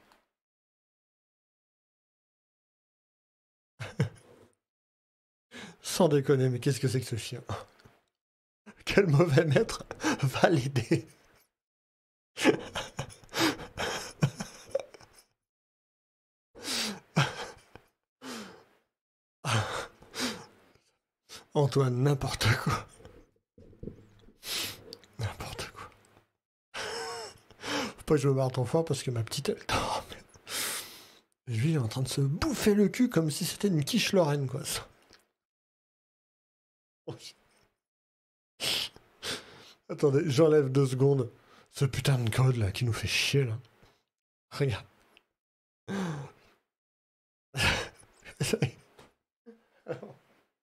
Sans déconner, mais qu'est-ce que c'est que ce chien? Quel mauvais maître va l'aider? Antoine, n'importe quoi. N'importe quoi. Faut pas que je me barre trop fort parce que ma petite elle dort. Lui il est en train de se bouffer le cul comme si c'était une quiche Lorraine, quoi. Ça. Attendez, j'enlève 2 secondes. Ce putain de code là qui nous fait chier là. Regarde. Alors,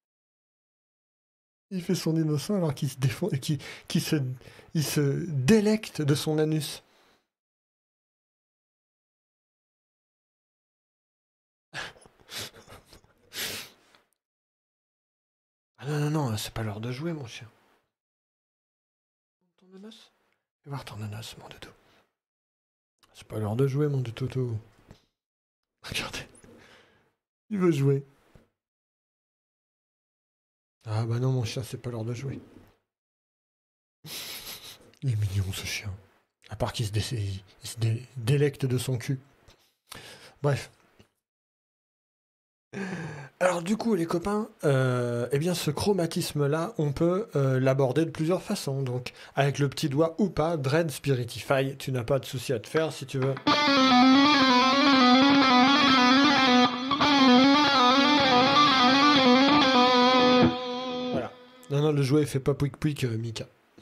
il fait son innocent alors qu'il se défend et il se délecte de son anus. Ah non, c'est pas l'heure de jouer, mon chien. Ton nanos? Fais voir ton nanos, mon doudou. C'est pas l'heure de jouer, mon doudou. Regardez. Il veut jouer. Ah bah non, mon chien, c'est pas l'heure de jouer. Il est mignon, ce chien. À part qu'il se délecte de son cul. Bref. Alors du coup, les copains, eh bien, ce chromatisme-là, on peut l'aborder de plusieurs façons. Donc, avec le petit doigt ou pas, Dread Spiritify, tu n'as pas de souci à te faire si tu veux. Voilà. Non, le jouet fait pas pouic-pouic, Mika.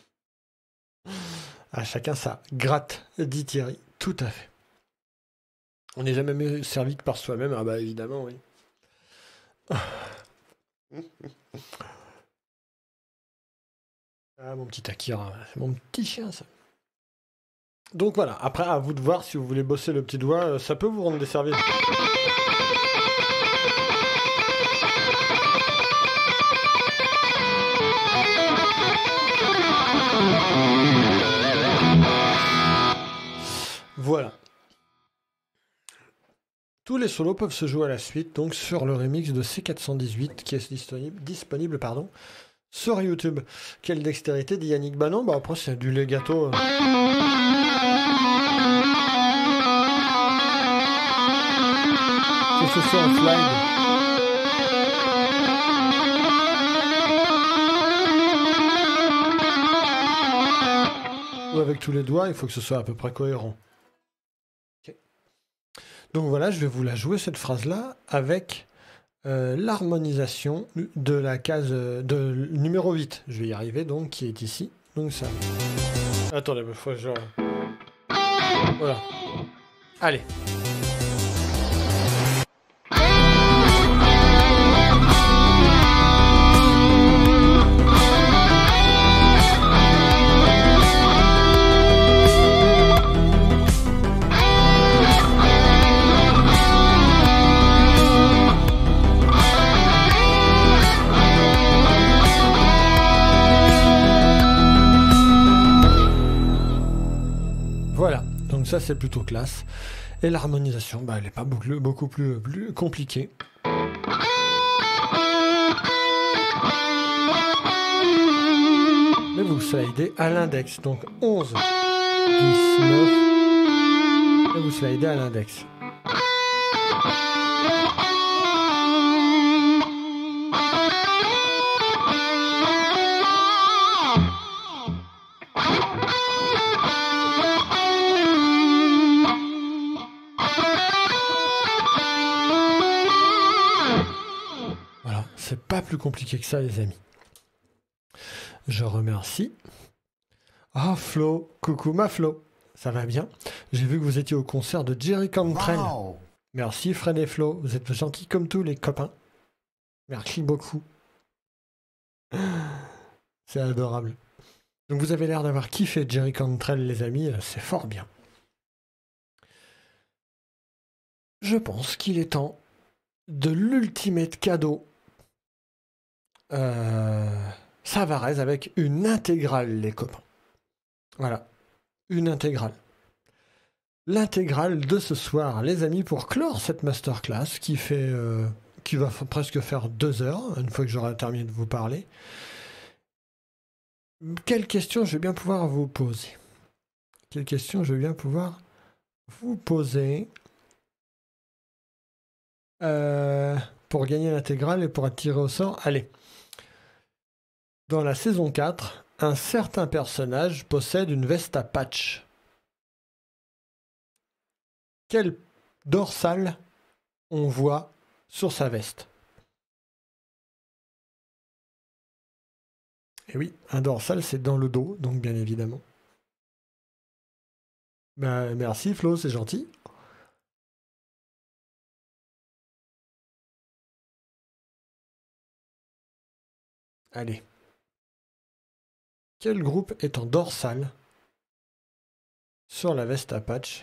À chacun ça gratte, dit Thierry. Tout à fait. On n'est jamais mieux servi que par soi-même. Ah bah évidemment, oui. Ah, mon petit Akira, c'est mon petit chien, ça. Donc voilà, après, à vous de voir si vous voulez bosser le petit doigt, ça peut vous rendre des services. Voilà. Tous les solos peuvent se jouer à la suite, donc sur le remix de C418 qui est disponible sur YouTube. Quelle dextérité, dit Yannick. Bah non, bah après c'est du legato. Que ce soit en slide. Ou avec tous les doigts, il faut que ce soit à peu près cohérent. Donc voilà, je vais vous la jouer cette phrase-là avec l'harmonisation de la case de numéro 8. Je vais y arriver donc, qui est ici. Donc ça. Attendez, il faut genre. Voilà. Allez. Donc ça, c'est plutôt classe. Et l'harmonisation, bah, elle n'est pas beaucoup plus compliquée. Mais vous slidez à l'index. Donc 11, 10, 9. Et vous slidez à l'index. Voilà, c'est pas plus compliqué que ça, les amis. Je remercie. Ah, Flo, coucou ma Flo, ça va bien? J'ai vu que vous étiez au concert de Jerry Cantrell. Wow. Merci Fred et Flo, vous êtes gentils comme tous les copains. Merci beaucoup. C'est adorable. Donc vous avez l'air d'avoir kiffé Jerry Cantrell, les amis, c'est fort bien. Je pense qu'il est temps de l'ultimate cadeau. Savarez avec une intégrale, les copains. Voilà, une intégrale. L'intégrale de ce soir, les amis, pour clore cette masterclass qui va presque faire 2 heures, une fois que j'aurai terminé de vous parler. Quelles questions je vais bien pouvoir vous poser? Quelles questions je vais bien pouvoir vous poser pour gagner l'intégrale et pour être tiré au sort? Allez. Dans la saison 4, un certain personnage possède une veste à patch. Quelle dorsale on voit sur sa veste? Et oui, un dorsal, c'est dans le dos, donc bien évidemment. Ben, merci Flo, c'est gentil. Allez. Quel groupe est en dorsale sur la veste à patch?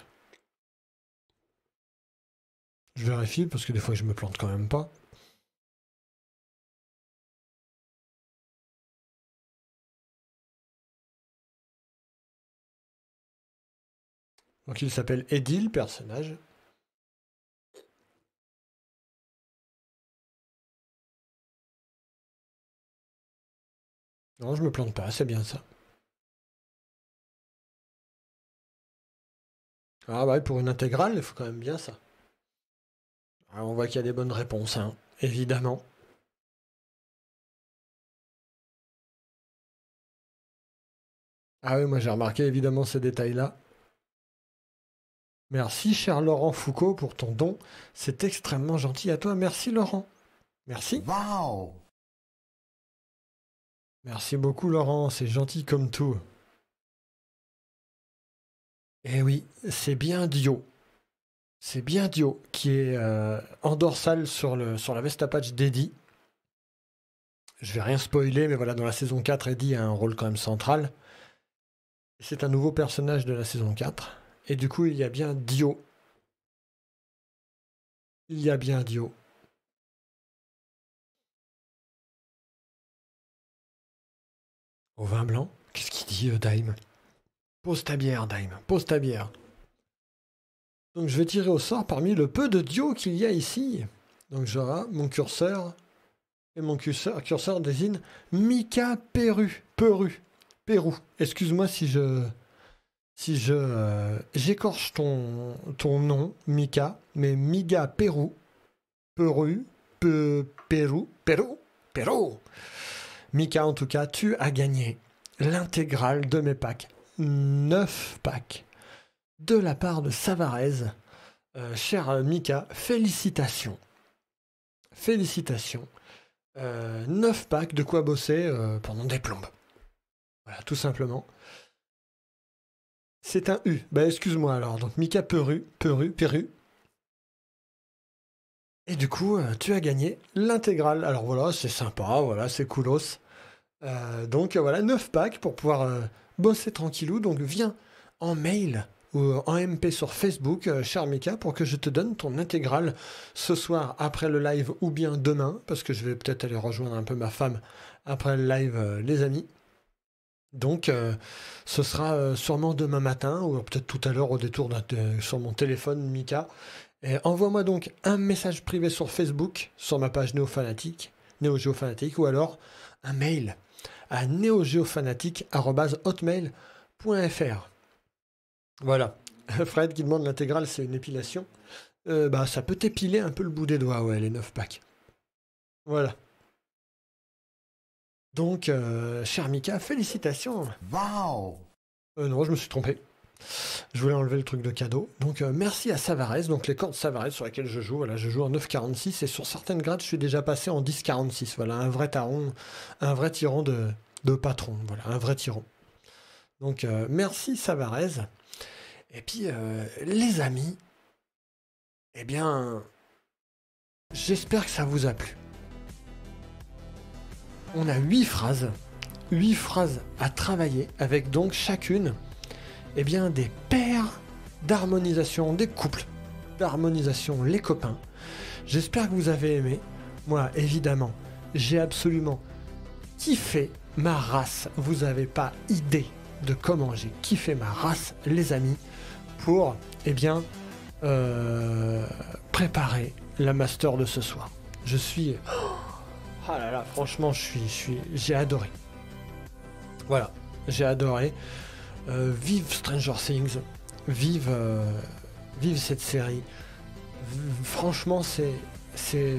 Je vérifie parce que des fois je me plante quand même pas. Donc il s'appelle Eddie, le personnage. Non, je me plante pas, c'est bien ça. Ah ouais, pour une intégrale, il faut quand même bien ça. Alors on voit qu'il y a des bonnes réponses, hein, évidemment. Ah oui, moi j'ai remarqué évidemment ces détails-là. Merci, cher Laurent Foucault, pour ton don. C'est extrêmement gentil à toi. Merci, Laurent. Merci. Wow. Merci beaucoup, Laurent. C'est gentil comme tout. Eh oui, c'est bien Dio. C'est bien Dio qui est en dorsale sur la veste à patch d'Eddie. Je vais rien spoiler, mais voilà, dans la saison 4, Eddie a un rôle quand même central. C'est un nouveau personnage de la saison 4. Et du coup, il y a bien Dio. Il y a bien Dio. Au vin blanc? Qu'est-ce qu'il dit, Daim? Pose ta bière, Daim. Pose ta bière. Donc je vais tirer au sort parmi le peu de Dio qu'il y a ici. Donc j'aurai mon curseur. Et mon curseur désigne Mika Pérou. Excuse-moi si j'écorche ton nom, Mika, mais Miga Pérou. Mika, en tout cas, tu as gagné l'intégrale de mes packs. 9 packs. De la part de Savarez. Cher Mika, félicitations. Félicitations. 9 packs, de quoi bosser pendant des plombes. Voilà, tout simplement. C'est un U. Bah, excuse-moi alors. Donc, Mika Pérou. Et du coup, tu as gagné l'intégrale. Alors voilà, c'est sympa, voilà, c'est coolos. Donc voilà, 9 packs pour pouvoir bosser tranquillou. Donc viens en mail ou en MP sur Facebook, cher Mika, pour que je te donne ton intégrale ce soir après le live ou bien demain, parce que je vais peut-être aller rejoindre un peu ma femme après le live, les amis. Donc, ce sera sûrement demain matin, ou peut-être tout à l'heure au détour sur mon téléphone, Mika. Et envoie-moi donc un message privé sur Facebook, sur ma page NeoGeoFanatique, ou alors un mail à neogeofanatique@hotmail.fr. Voilà. Fred qui demande l'intégrale, c'est une épilation. Ça peut t'épiler un peu le bout des doigts, ouais, les 9 packs. Voilà. Donc, cher Mika, félicitations. Wow. Non, je me suis trompé. Je voulais enlever le truc de cadeau. Donc, merci à Savarez. Donc, les cordes Savarez sur lesquelles je joue. Voilà, je joue en 9,46 et sur certaines grades, je suis déjà passé en 10,46. Voilà, un vrai tyran de patron. Voilà, un vrai tyran. Donc, merci Savarez. Et puis, les amis, eh bien, j'espère que ça vous a plu. On a 8 phrases à travailler avec donc chacune eh bien, des paires d'harmonisation, des couples d'harmonisation, les copains. J'espère que vous avez aimé. Moi, évidemment, j'ai absolument kiffé ma race. Vous n'avez pas idée de comment j'ai kiffé ma race, les amis, pour préparer la master de ce soir. Je suis... Ah là là, franchement, j'ai adoré. Voilà, j'ai adoré. Vive Stranger Things, vive cette série. Franchement, c'est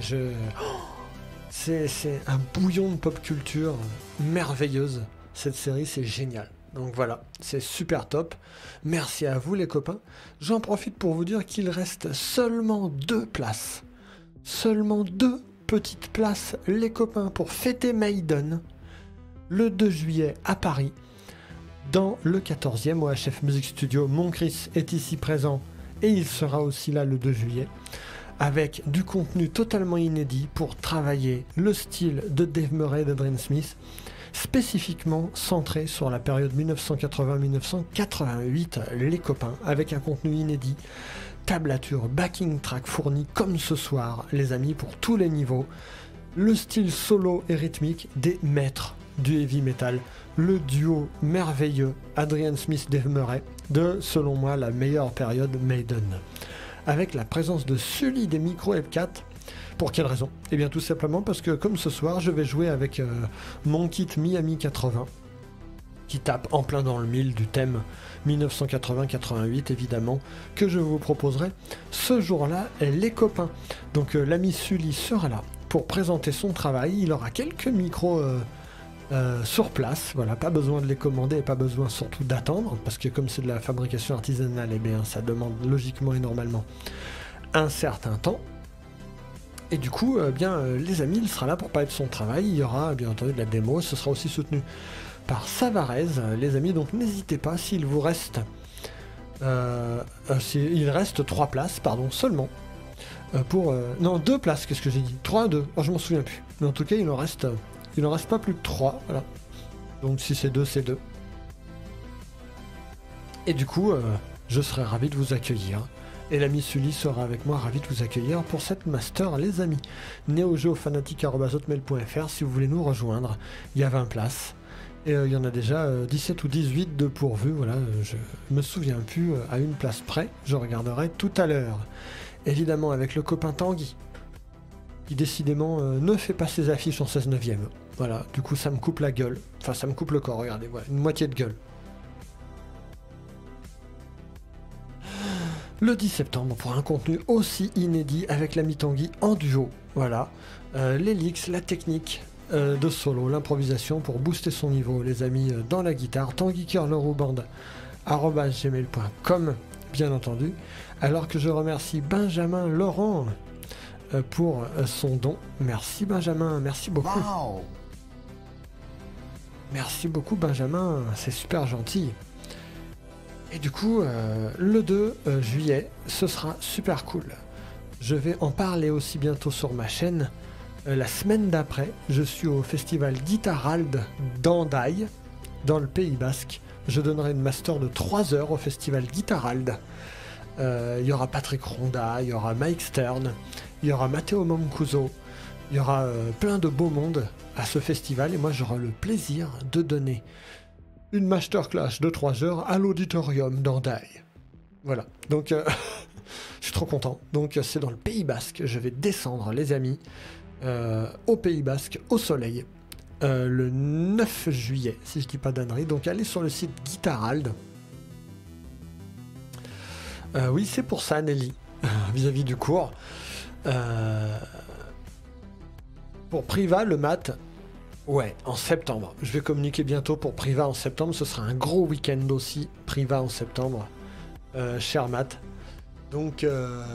un bouillon de pop culture merveilleuse. Cette série, c'est génial. Donc voilà, c'est super top. Merci à vous les copains. J'en profite pour vous dire qu'il reste seulement 2 places. Seulement 2 petites places, les copains, pour fêter Maiden le 2 juillet à Paris, dans le 14e OHF Music Studio. Mon Chris est ici présent et il sera aussi là le 2 juillet, avec du contenu totalement inédit pour travailler le style de Dave Murray de Dreamsmith, spécifiquement centré sur la période 1980-1988, les copains, avec un contenu inédit, tablature, backing track fourni comme ce soir, les amis, pour tous les niveaux, le style solo et rythmique des maîtres du heavy metal, le duo merveilleux Adrian Smith-Dave Murray de, selon moi, la meilleure période Maiden, avec la présence de Sully des micros F4. Pour quelle raison? Eh bien tout simplement parce que comme ce soir, je vais jouer avec mon kit Miami 80, qui tape en plein dans le mille du thème 1980-88 évidemment, que je vous proposerai ce jour-là, les copains. Donc l'ami Sully sera là pour présenter son travail. Il aura quelques micros sur place, voilà, pas besoin de les commander et pas besoin surtout d'attendre, parce que comme c'est de la fabrication artisanale, eh bien ça demande logiquement et normalement un certain temps. Et du coup, les amis, il sera là pour parler de son travail. Il y aura bien entendu de la démo. Ce sera aussi soutenu par Savarez, les amis. Donc n'hésitez pas, s'il vous reste... il reste 3 places, pardon, seulement. Non, 2 places, qu'est-ce que j'ai dit 3, 2, je m'en souviens plus. Mais en tout cas, il en reste pas plus de 3, voilà. Donc si c'est 2, c'est 2. Et du coup, je serai ravi de vous accueillir. Et l'ami Sully sera avec moi, ravi de vous accueillir pour cette master, les amis. neogeofanatique@hotmail.fr si vous voulez nous rejoindre. Il y a 20 places. Et il y en a déjà 17 ou 18 de pourvus. Voilà, je me souviens plus à une place près. Je regarderai tout à l'heure. Évidemment avec le copain Tanguy, qui décidément ne fait pas ses affiches en 16/9. Voilà, du coup ça me coupe la gueule. Enfin, ça me coupe le corps, regardez, voilà, une moitié de gueule. Le 10 septembre pour un contenu aussi inédit avec l'ami Tanguy en duo. Voilà, les licks, la technique de solo, l'improvisation pour booster son niveau, les amis, dans la guitare. tanguy_band@gmail.com, bien entendu. Alors que je remercie Benjamin Laurent pour son don. Merci Benjamin, merci beaucoup. Wow. Merci beaucoup Benjamin, c'est super gentil. Et du coup, le 2 juillet, ce sera super cool. Je vais en parler aussi bientôt sur ma chaîne. La semaine d'après, je suis au festival Guitarald d'Andaï, dans le Pays Basque. Je donnerai une master de 3 heures au festival Guitarald. Il y aura Patrick Ronda, il y aura Mike Stern, il y aura Matteo Mancuso, il y aura plein de beau monde à ce festival. Et moi, j'aurai le plaisir de donner une masterclass de 3 heures à l'auditorium d'Andaille. Voilà, donc je suis trop content. Donc c'est dans le Pays Basque, je vais descendre les amis au Pays Basque, au soleil, le 9 juillet, si je dis pas d'ânerie. Donc allez sur le site Guitarald. Oui, c'est pour ça Nelly, vis-à-vis du cours. Pour Priva, le mat, ouais, en septembre. Je vais communiquer bientôt pour Priva en septembre. Ce sera un gros week-end aussi, Priva en septembre, cher Matt. Donc,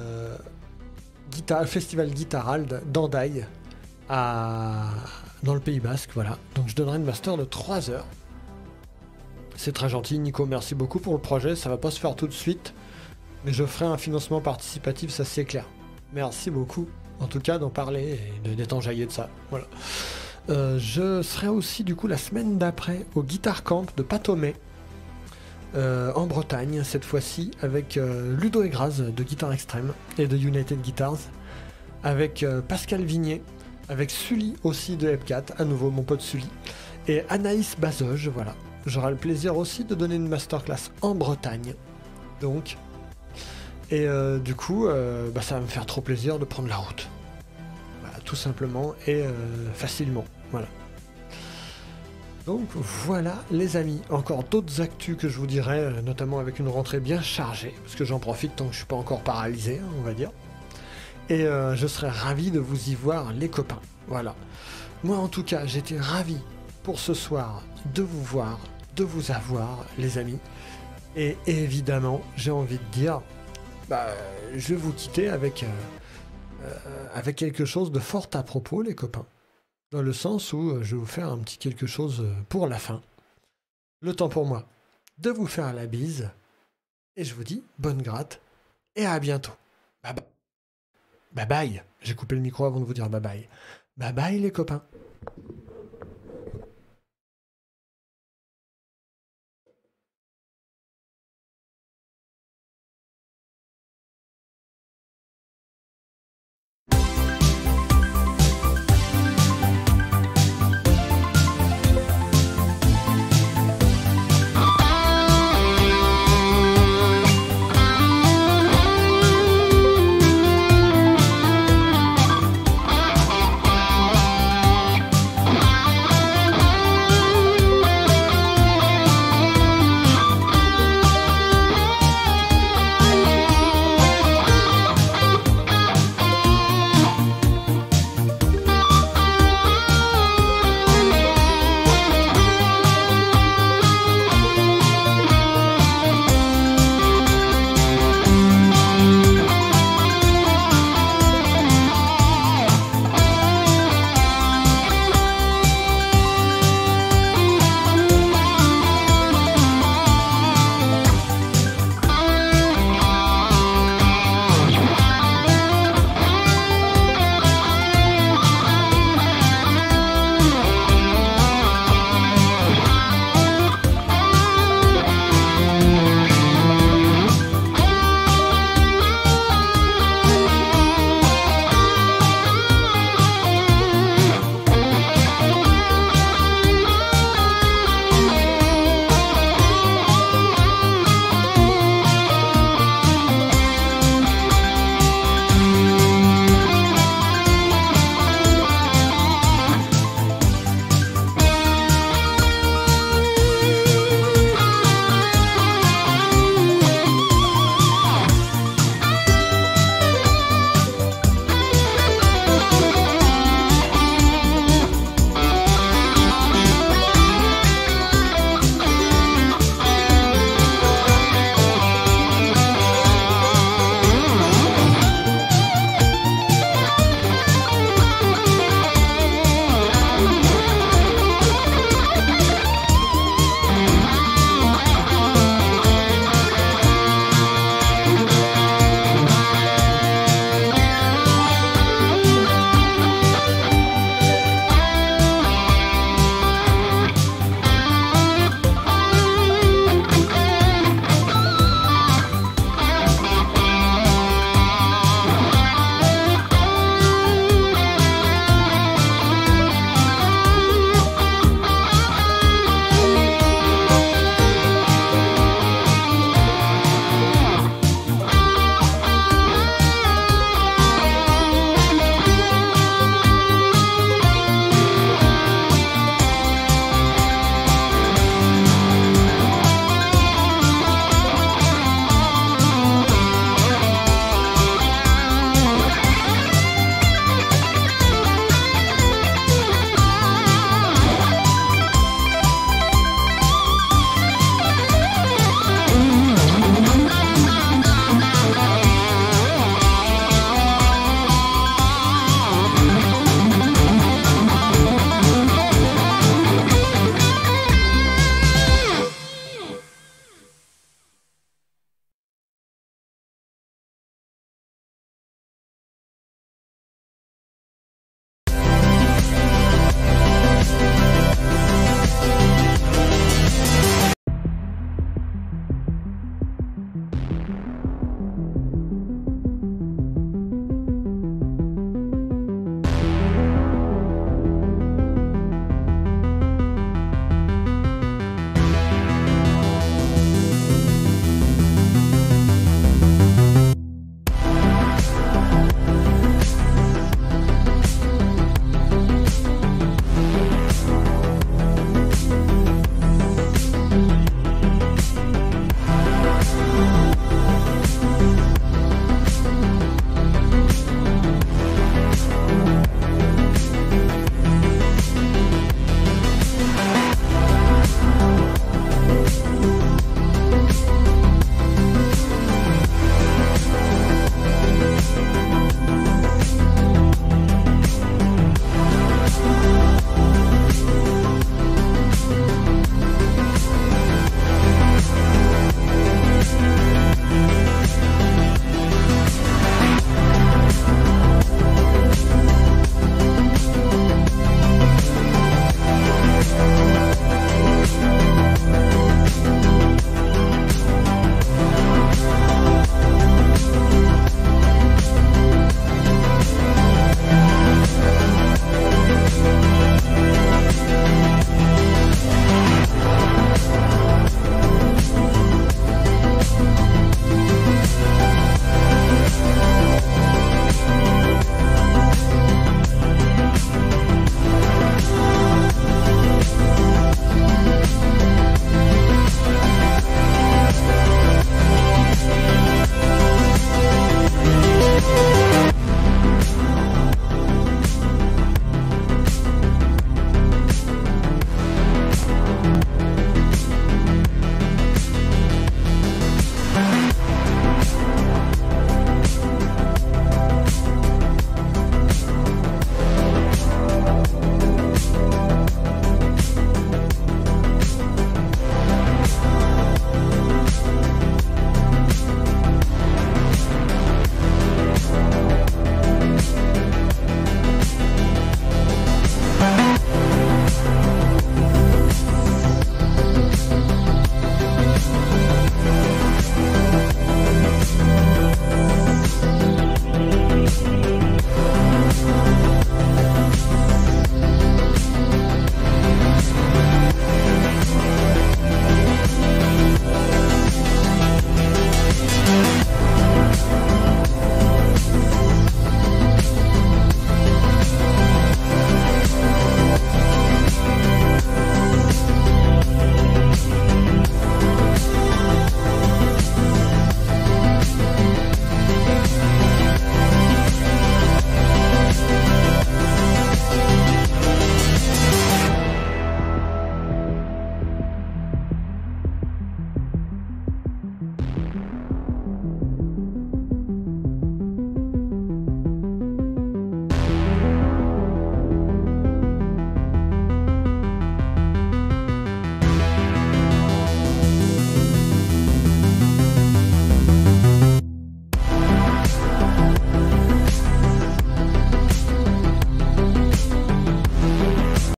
Festival Guitarald d'Andaille dans le Pays Basque, voilà. Donc je donnerai une master de 3 heures. C'est très gentil, Nico, merci beaucoup pour le projet. Ça va pas se faire tout de suite, mais je ferai un financement participatif, ça c'est clair. Merci beaucoup, en tout cas, d'en parler et d'être enjaillé de ça. Voilà. Je serai aussi, du coup, la semaine d'après au Guitar Camp de Patomé, en Bretagne, cette fois-ci, avec Ludo Egraz de Guitar Extreme et de United Guitars, avec Pascal Vignet, avec Sully aussi de Epcat, à nouveau mon pote Sully, et Anaïs Bazoge, voilà. J'aurai le plaisir aussi de donner une masterclass en Bretagne, donc... Et du coup, ça va me faire trop plaisir de prendre la route. Voilà, tout simplement et facilement. Voilà. Donc voilà les amis, encore d'autres actus que je vous dirai, notamment avec une rentrée bien chargée, parce que j'en profite tant que je suis pas encore paralysé, hein, on va dire. Et je serais ravi de vous y voir les copains. Voilà. Moi en tout cas, j'étais ravi pour ce soir de vous voir, de vous avoir les amis. Et évidemment, j'ai envie de dire... je vais vous quitter avec quelque chose de fort à propos, les copains. Dans le sens où je vais vous faire un petit quelque chose pour la fin. Le temps pour moi de vous faire la bise. Et je vous dis bonne gratte et à bientôt. Bye bye. Bye bye. J'ai coupé le micro avant de vous dire bye bye. Bye bye les copains.